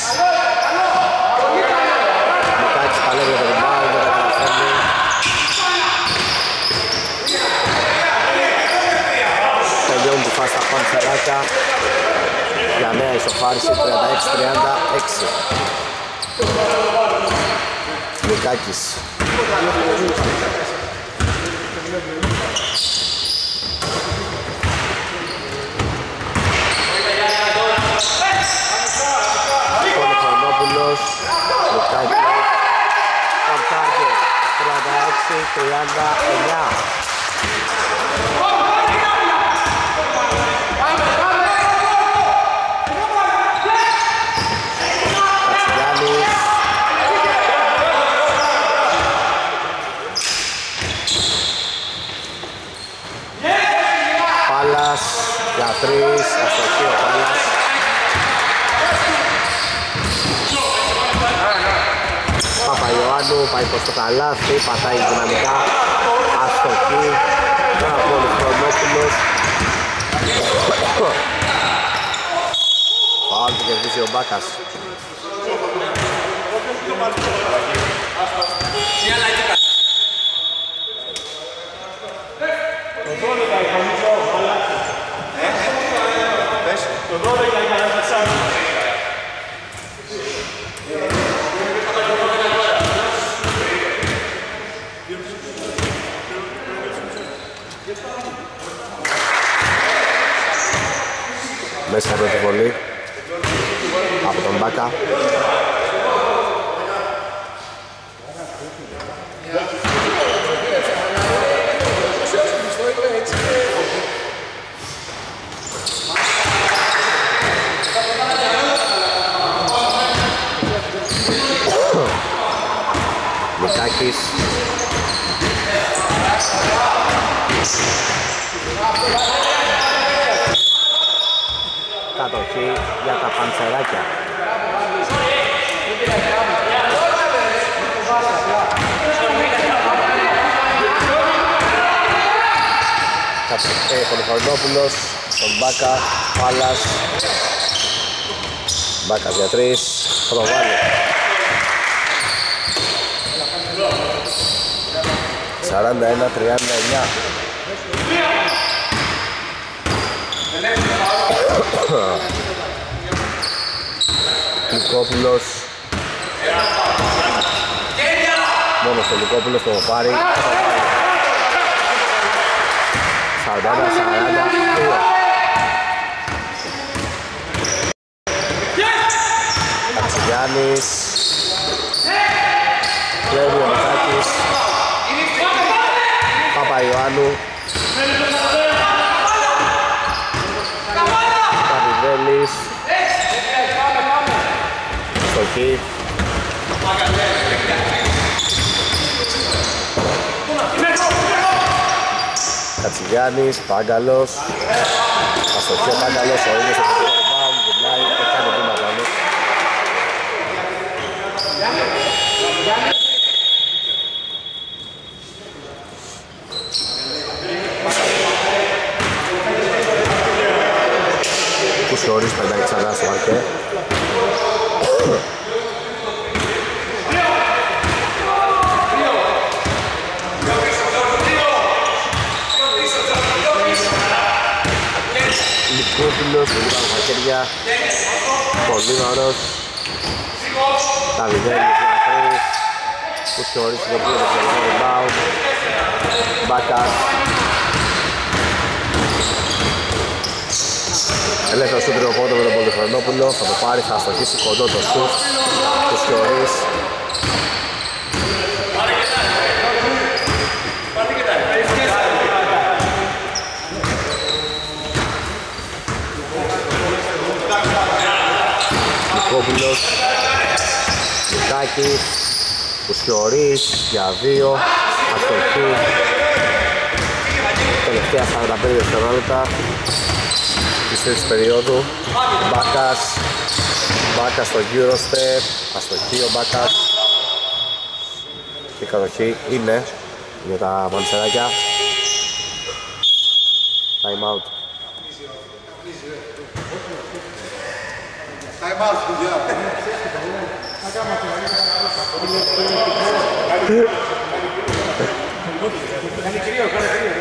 Λουκάκης παλεύει για το rebound, δεν τα καταφέρνει. Τελειώνει τη φάση στα παντσεράκια για νέα ισοφάριση 36-36. Λουκάκης. Πολυχρονόπουλος, Λουκάκης, on target, 36-39. Κατσιγιάννης. Πάλας, για 3, αστοχή ο Πάλας. Παπαϊωάννου πάει προς το καλάθι, πατάει δυναμικά, αστοχή, πάρα πολύ Χρονόπουλος. Πάλι του κερδίζει ο Μπάκας. Μέσα πρώτη βολή από τον Μπάκα. Μητάκης. Κατοχή για τα παντσεράκια. Πολυχρονόπουλος, τον Μπάκα, Πάλας. Μπάκας για 3, προβάλλει. 41-39. Λυκόπουλος. Μόνος ο Λυκόπουλος το πάρει. 41-42. Κατσιγιάννης. Κλέβει ο Μητάκης. Παπαϊωάννου. Καβιδέλης. Στοχή. Κατσιγιάννης, Πάγκαλος. Αστοχή ο Πάγκαλος, ο ίδιος από το rebound, γυρνάει και κάνει βήματα. Κουσιόρης περνάει ξανά στο αρκέ. Λυκόπουλος, με λίγα μαχαίρια. Πολύ νωρός. Ταβιδέλης, Διαφέρης. Κουσιόρης, το οποίο είναι το rebound. Μπάκας. Ελεύθερο σούτ τριοπόντο με τον Πολυχρονόπουλο, θα το πάρει, θα αστοχίσει κοντό το σούτ του Σκιωρής. Νικόπουλος, Νικάκης, του Σκιωρής για 2, αστοχή. Τελευταία 45 δευτερόλεπτα της τρίτης περίοδου. Μπάκας στο Eurostep, αστοχή ο Μπάκας. Και η κατοχή είναι για τα παντσεράκια. Time out. Time out, παιδιά. Κάνει κρύο, κάνει κρύο.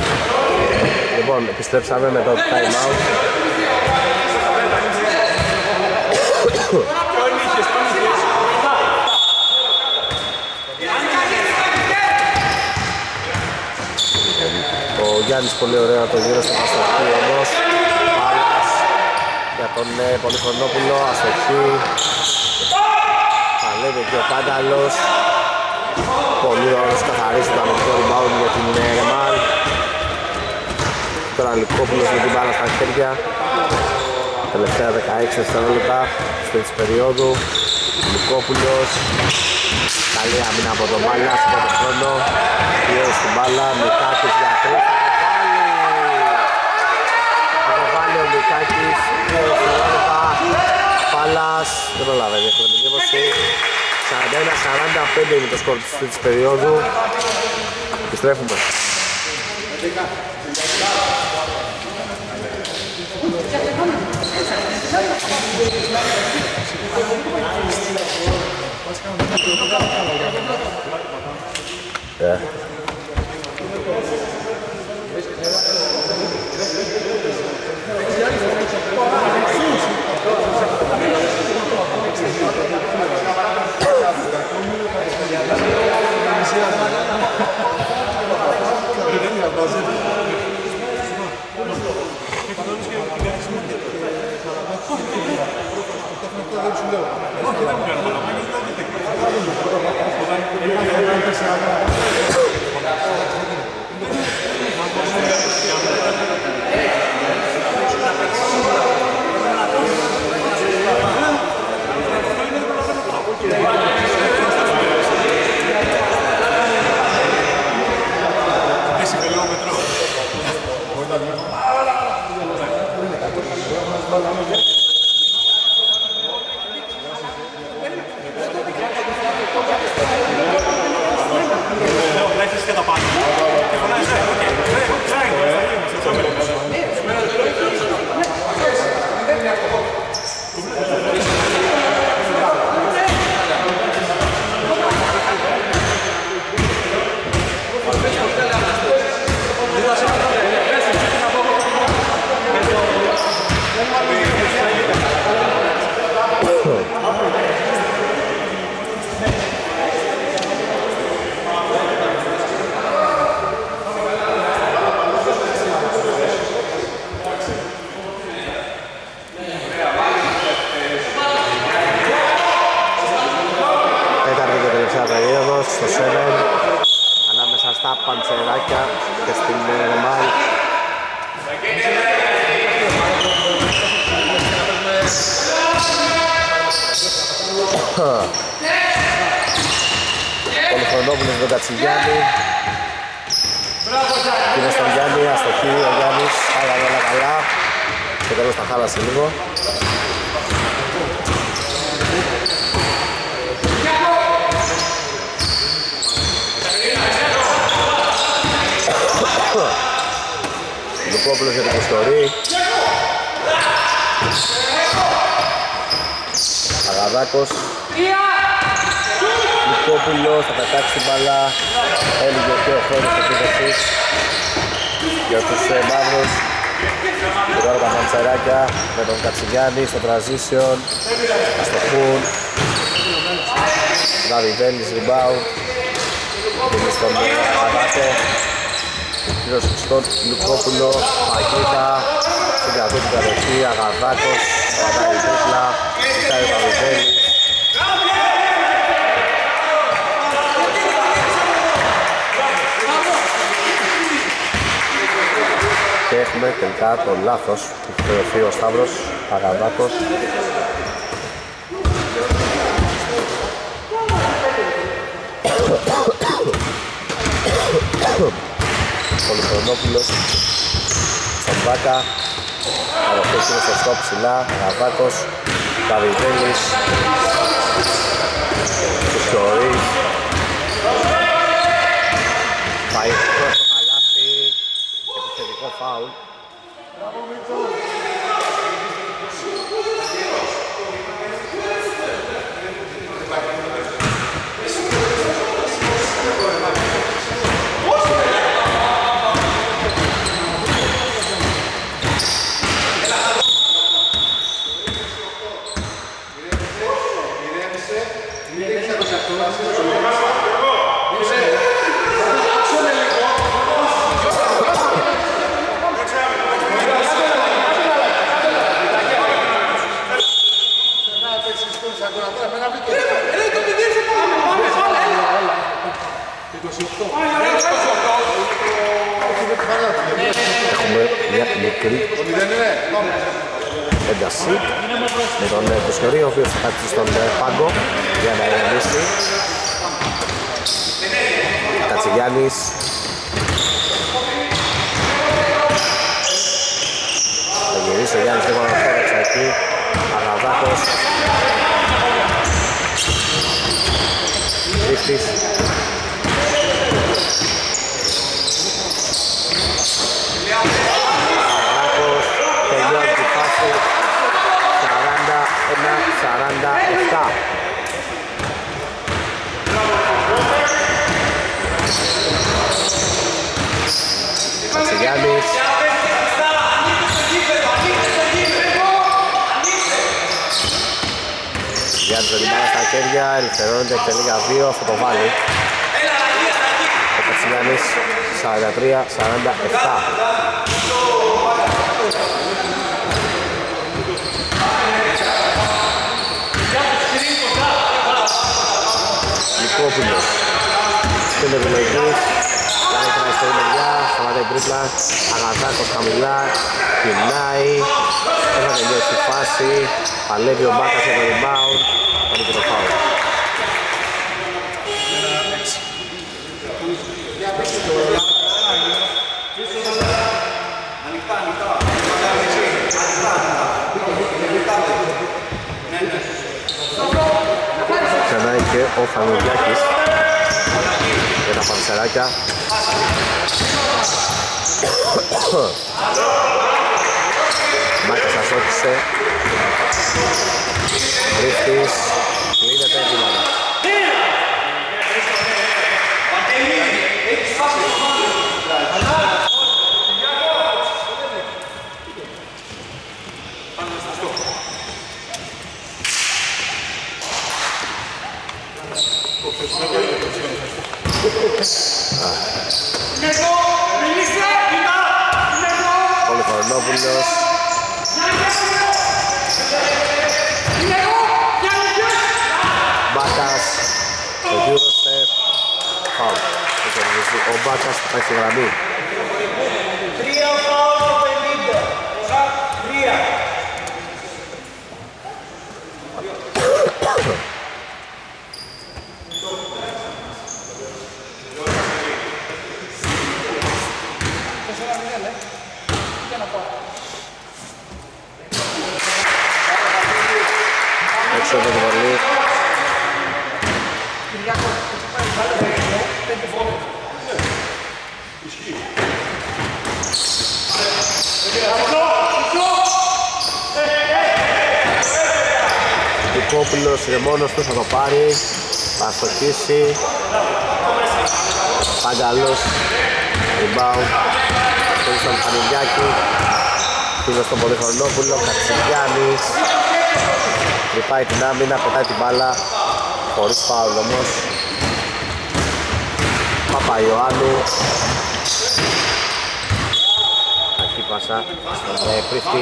Λοιπόν, επιστρέψαμε με το time out. Ο Γιάννης πολύ ωραία το γύρο στο αστοχή όμως. Πάλας για τον Πολυχρονόπουλο, αστοχή. Παλεύει και ο Κάνταλος. Πολύ ωραίος καθαρίζει το αμυντικό rebound για την Ρεμάλ. Τώρα Λυκόπουλος με την μπάλα στα χέρια. Τελευταία 16 δευτερόλεπτα στην περίοδου. Λυκόπουλος. Καλή άμυνα από τον Μάλια στον πρώτο χρόνο. Πιέζει την μπάλα, Μικάκης για τρεις. Θα το βάλει ο Μικάκης. Πάλας. Δεν προλαβαίνει, έχουμε την γεύωση. 41-45 είναι το σκορ της περίοδου. Επιστρέφουμε. Yeah. Στο 7 ανάμεσα στα Παντσεράκια και στην Ρεμάλ. Πολυχρονόπουλος με τον Κατσιγιάννη. Είναι στον Γιάννη, αστοχή ο Γιάννης, άλλα όλα καλά. Και τέλος τα χάλασε λίγο. Λουκόπουλος για την Κοστορή. Αγαδάκος. Λουκόπουλος θα πετάξει την μπάλα. Έλυγε και ο χρόνος της επίθεσης για τους μαύρους. Και τώρα τα Μαντσαράκια με τον Κατσιγιάννη στο transition. Αστοχούν. Δαβιδέλης rebound. Δίνει στον Αγαδάκο. Κύριος στον Λουκόπουλο, Παγίτα, στην κρατή του κατοχή, Αγαδάκος, πατάει τρίπλα, κοιτάει ο Παπαδέλης. Και έχουμε τελικά το λάθος που έχει θεωρηθεί ο Σταύρος, Αγαδάκος. Πολυχρονόπουλος στον Βάκα, αυτός είναι στο στόπ ψηλά, Αγαδάκος, Καβιδέλης, Κουσκορής, πάει προς το καλάθι, επιθετικό φάουλ. skill. Ένταση με τον Κουσιορί, ο οποίος θα κάτσει στον πάγκο για να ηρεμήσει. Κατσιγιάννης. Θα γυρίσει ο Γιάννης λίγο να φόρεξα εκεί. Αγαδάκος. Ρίχτης. Αγαδάκος. Τελειώνει τη φάση. 41-47. Κατσιγιάννης. Γιάννης με την μπάλα στα χέρια, ελευθερώνεται, εκτελεί για 2, αυτό το βάλει. Ο Κατσιγιάννης 43-47. Νικόπουλος στην επιλογής, κάνει την αριστερή μεριά, σταματάει τρίπλα. Αγαδάκος χαμηλά, πεινάει, δεν θα τελειώσει τη φάση. Παλεύει ο Μπάκας για το rebound, κάνει και το foul. Ξανάει και ο Φανουδιάκης για τα πανσεράκια. Μάκας ασώκησε. Ρίχτης. Κλείνεται έτοιματα. Πολυχρονόπουλος. Μπάκας. Το Eurostep. Φάουλ. Ο Μπάκας θα πάει στη γραμμή. 3 φάουλ 50. 3. Έξω από την βολή. Νικόπουλος είναι μόνος του, θα το πάρει. Θα στοχίσει. Παγκαλός. Rebound. Θέλει στον Φανουδιάκη. Φίλο στον Πολυχρονόπουλο. Κατσιγιάννης. Τρυπάει την άμυνα, πετάει την μπάλα. Χωρίς φάουλ όμως. Παπαϊωάννου. Αρχή πάσα στον Πρίφτη.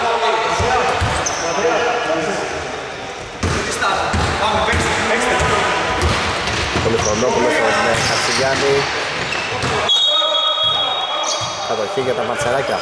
Πολυχρονόπουλος στον Κατσιγιάννη. Κατοχή για τα ματσαράκια.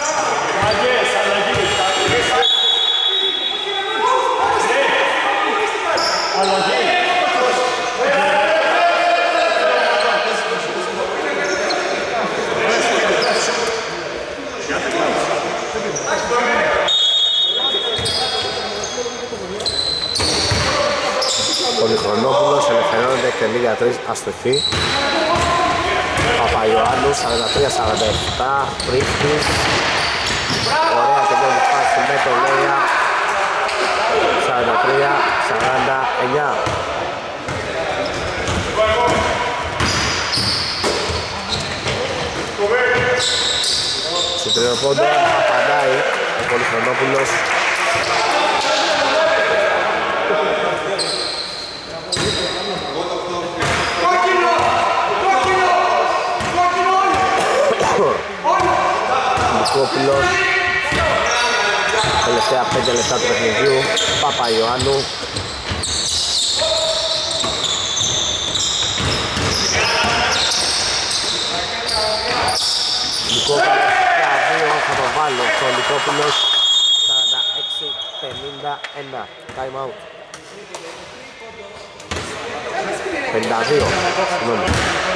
Πολυχρονόπουλος ελευθερώνεται, εκτελεί για 3, αστοχή. Παπαϊωάννου 43-47, Πρίφτης. Ωραία τελειώνει φάση με το Λέια. 43-49. Συντριοπόντα απαντάει ο Πολυχρονόπουλος. Νικόπουλος. Τελευταία 5 λεπτά του παιχνιδιού. Παπαϊωάννου. Νικόπουλος για 2, θα το βάλει. φάουλ ο Νικόπουλος. 46-51. Time out. 52. Συγγνώμη.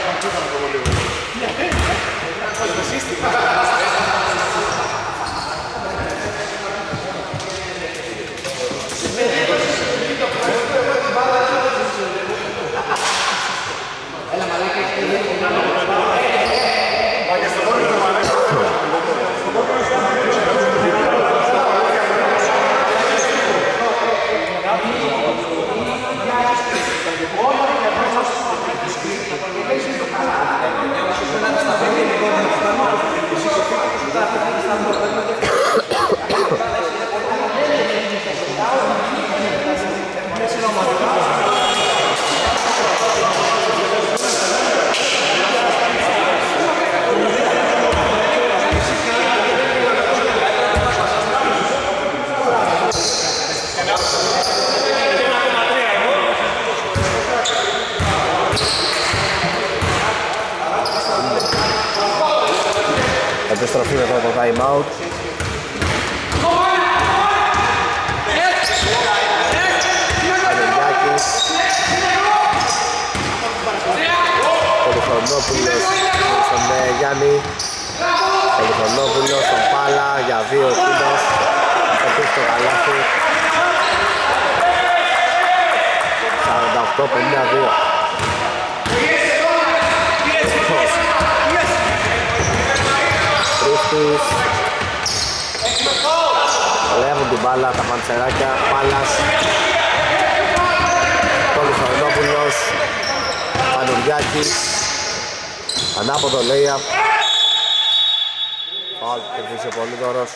Επιστροφή μετά το time out. Ανελιάκης. Πολυχρονόπουλος στον Γιάννη. Πολυχρονόπουλος στον Πάλα για 2 εκείνος. Θα πει στο καλάθι. 48-52. Χρήστης. Λεύουν την μπάλα τα παντσεράκια. Πάλας. Πολυχρονόπουλος. Πανουργιάκης. Ανάποδο layup. Φάουλ, κερδίσει ο Πολύδωρος.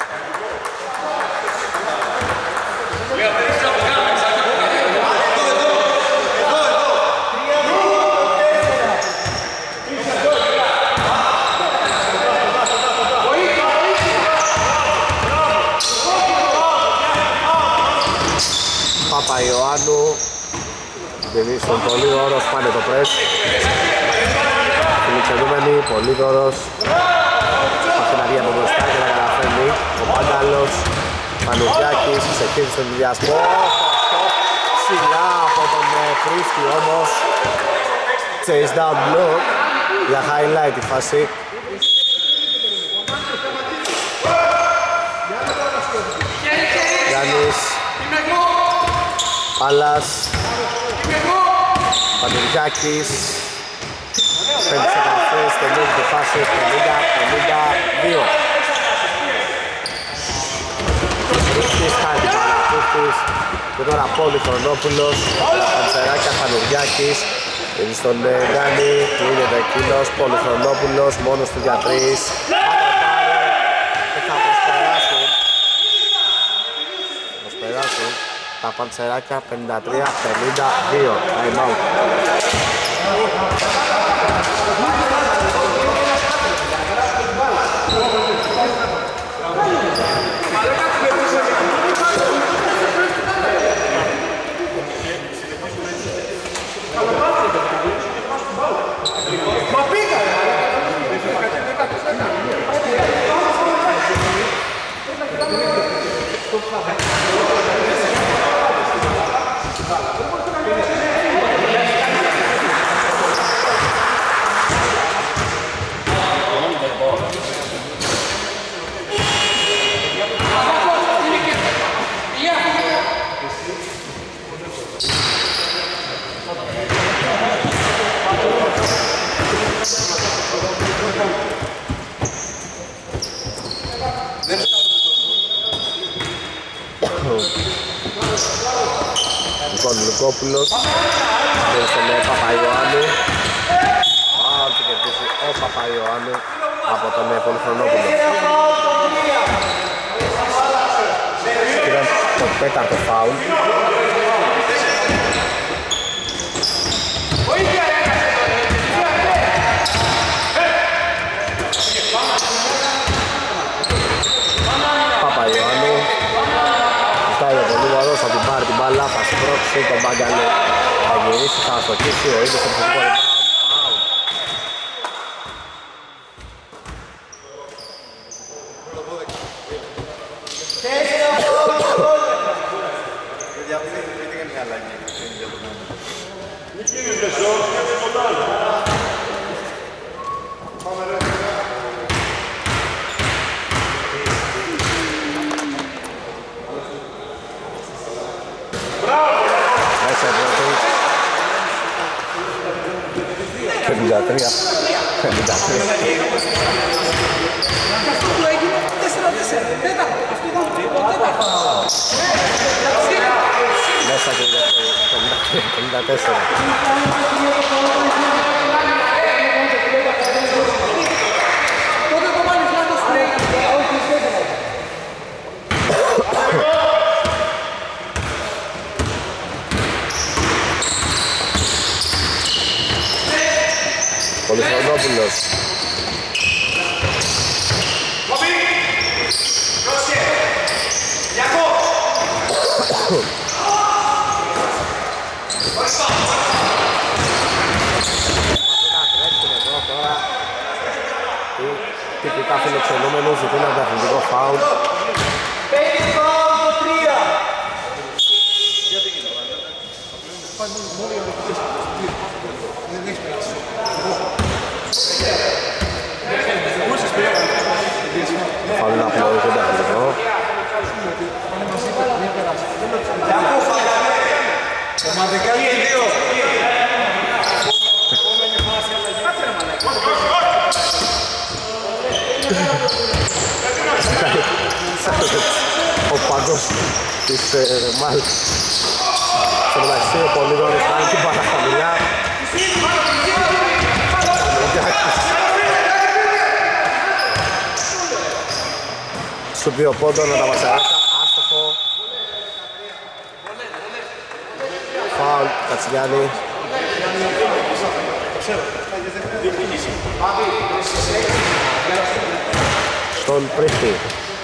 Παπαϊωάννου. Δίνει στον Πολύδωρο, πάνε το πρες. Φιλοξενούμενοι, Πολύδωρος. Αυτή να βγει από μπροστά και να καταφέρνει. Ο Πάνταλος, Πανουργιάκης, ξεκίνησε στον διασμό. Ψηλά από τον Χρήστη όμως. Chase down block. Για highlight η φάση. Γιάννης. Πάλας. Πανουργιάκης. 5 επαφές, τελειώνει τη φάση 50-52. Ρίχτης, χάρη την Παναγιώτης. Και τώρα Πολυχρονόπουλος. Παντσεράκια, Πανουργιάκης. Είναι στον Γιάννη, κλείνεται εκείνος. Πολυχρονόπουλος, μόνος του για 3. Και θα προσπεράσουν τα Παντσεράκια 53-52. Time out. Λοιπόν, Λουκόπουλος είναι στον Παπαϊωάννου. Και κερδίζει ο Παπαϊωάννου από τον Πολυχρονόπουλο. Ήταν το 5ο φάουλ. Παπαϊωάννου. Φτάει ο Πολύβαρος, θα την πάρει την μπάλα, θα σπρώξει τον Μπάγκαλο. Θα γυρίσει, θα αστοχίσει ο ίδιος από το rebound. 53. Αυτό που έγινε 4-4. Τέταρτο. Αυτό ήταν το τέταρτο. Μέσα και για το 54. Τότε το πάλι φλάτος του λέει. Πολυχρονόπουλος. Τυπικά φιλοξενούμενους ζητούν ανταθλητικό φάουλ. Φάουλ είναι απλό, δεν ανταθλητικό. Ομαδικά και δύο. Ο παγκός της Ρεμάλ. Στο μεταξύ ο Πολύγωνος κάνει την πάρα χαμηλά. Σου 2 πόντων με τα Βασαράκια, άστοχο. Φάουλ, Κατσιγιάννη. Στον Πρίχτη.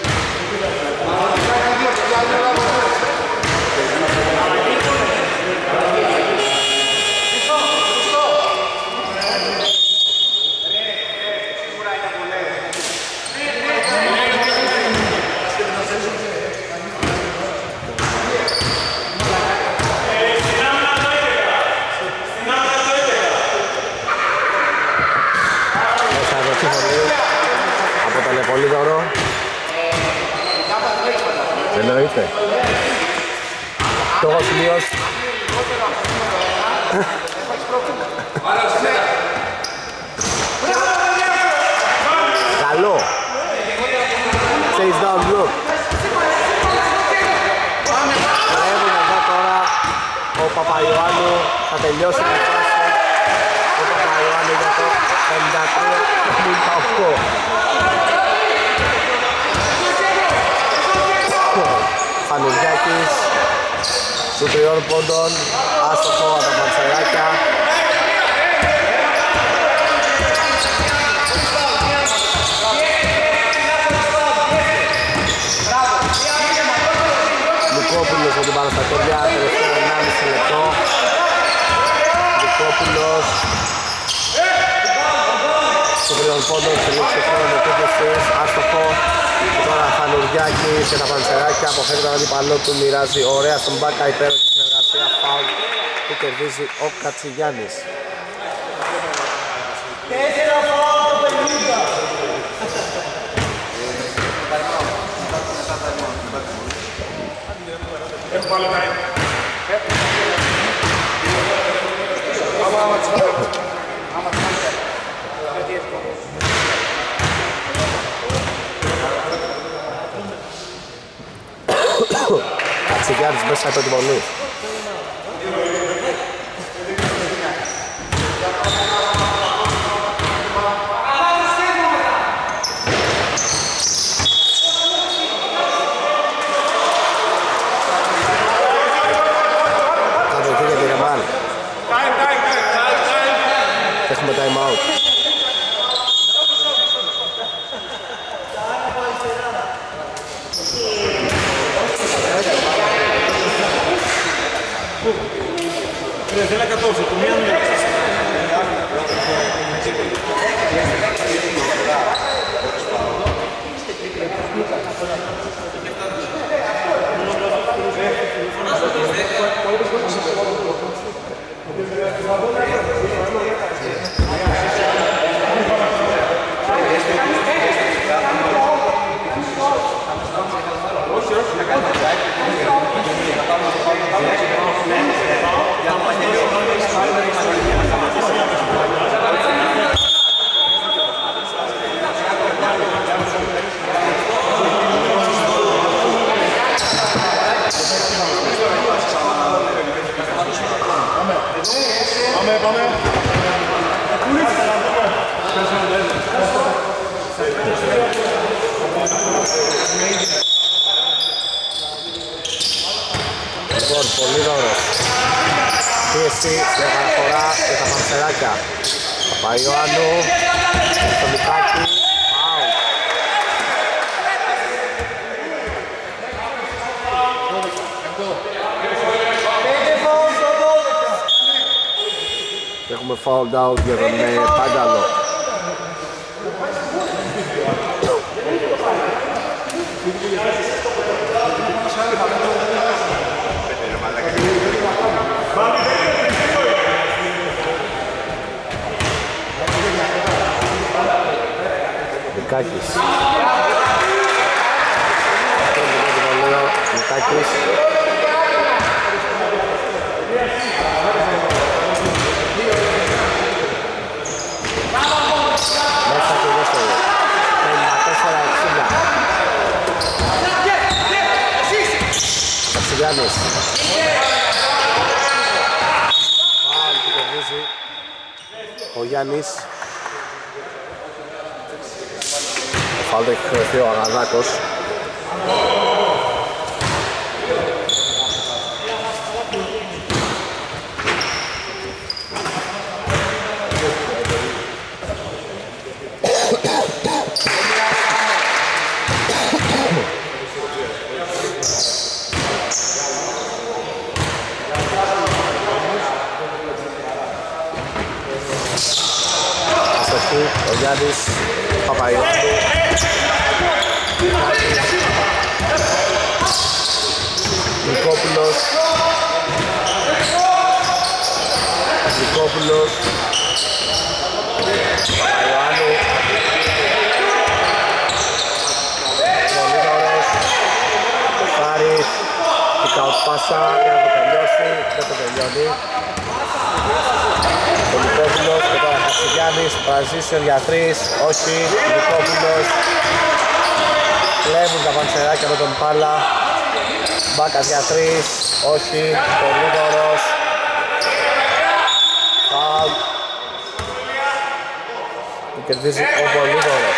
Από τον Πολύδωρο. Εννοείται. Το Γοσλίος. Καλό. Chase down block. Βλέπουν εδώ τώρα ο Παπαϊωάννου θα τελειώσει τη φάση. Ο Παπαϊωάννου για το 53-58. Φανουριάκης σου 3 πόντων, άστοχο από τα Πανσεράκια. Λουκόπουλος με την πάνω στα κόρια, τελευταίο 1,5 λεπτό. Λουκόπουλος σου 3 πόντων, σε λήξη χρόνο με επίθεσης, άστοχο. Τώρα Φανουριάκης και τα Πανσεράκια αποφεύγει τον αντίπαλό του, μοιράζει ωραία στον μπάκα, υπέροχη συνεργασία, φάουλ που κερδίζει ο Κατσιγιάννης. Κατσιγιάννης μέσα από την βολή. Κατοχή για τη Ρεμάλ. Έχουμε time out. Θέλει να κατώψει, το μία μία. Όχι, όχι, Λοιπόν, πολύ δώρος. Πίεση στην επαναφορά για τα Πανσεράκια. Παπαϊωάννου, στο Λουκάκι, φάουλ. Έχουμε fouled out για τον Πάγκαλο. Λουκάκης. Λουκάκης. Μέσα το δεύτερο. 54-60. Καψιλιάνης. Φάουλ που κερδίζει ο Γιάννης. Το φάουλ το έχει χρεωθεί ο Αγαδάκος. Ο Γιάννης Παπαϊωάννου. Νικόπουλος. Νικόπουλος. Παπαϊωάννου. Πολύ ωραίος. Πάρει pick-out πάσα για να το τελειώσει. Δεν το τελειώνει. Ο Νικόπουλος και τώρα Χασιγιάννης, transition για 3, όχι, Νικόπουλος. Κλέβουν τα Πανσεράκια με τον Πάλα. Μπάκας για 3, όχι, Πολύδωρος. Φάουλ. Που κερδίζει ο Πολύδωρος.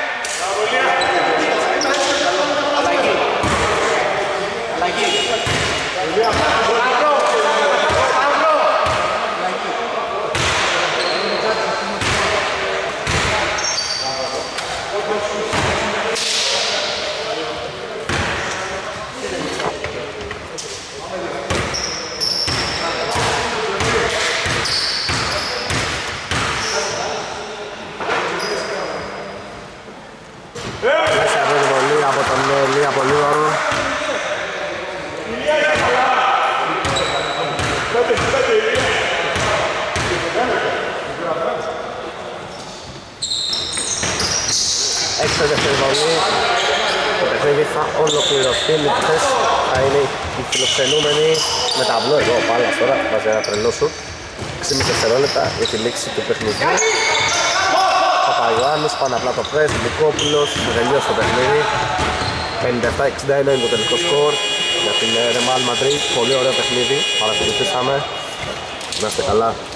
Έξω δεύτερη βολή, το παιχνίδι θα ολοκληρωθεί. Χθες θα είναι οι φιλοξενούμενοι με ταυλό εδώ ο Πάλας τώρα, βάζει ένα τρελό σου 6,5 δευτερόλεπτα για τη λήξη του παιχνιδιού. Παπαϊωάννης, πάνω απλά το πρες, Νικόπουλος, τελείωσε το παιχνίδι. 57-61 είναι το τελικό σκορ για την Real Madrid. Πολύ ωραίο παιχνίδι, παρακολουθήσαμε. Να είστε καλά.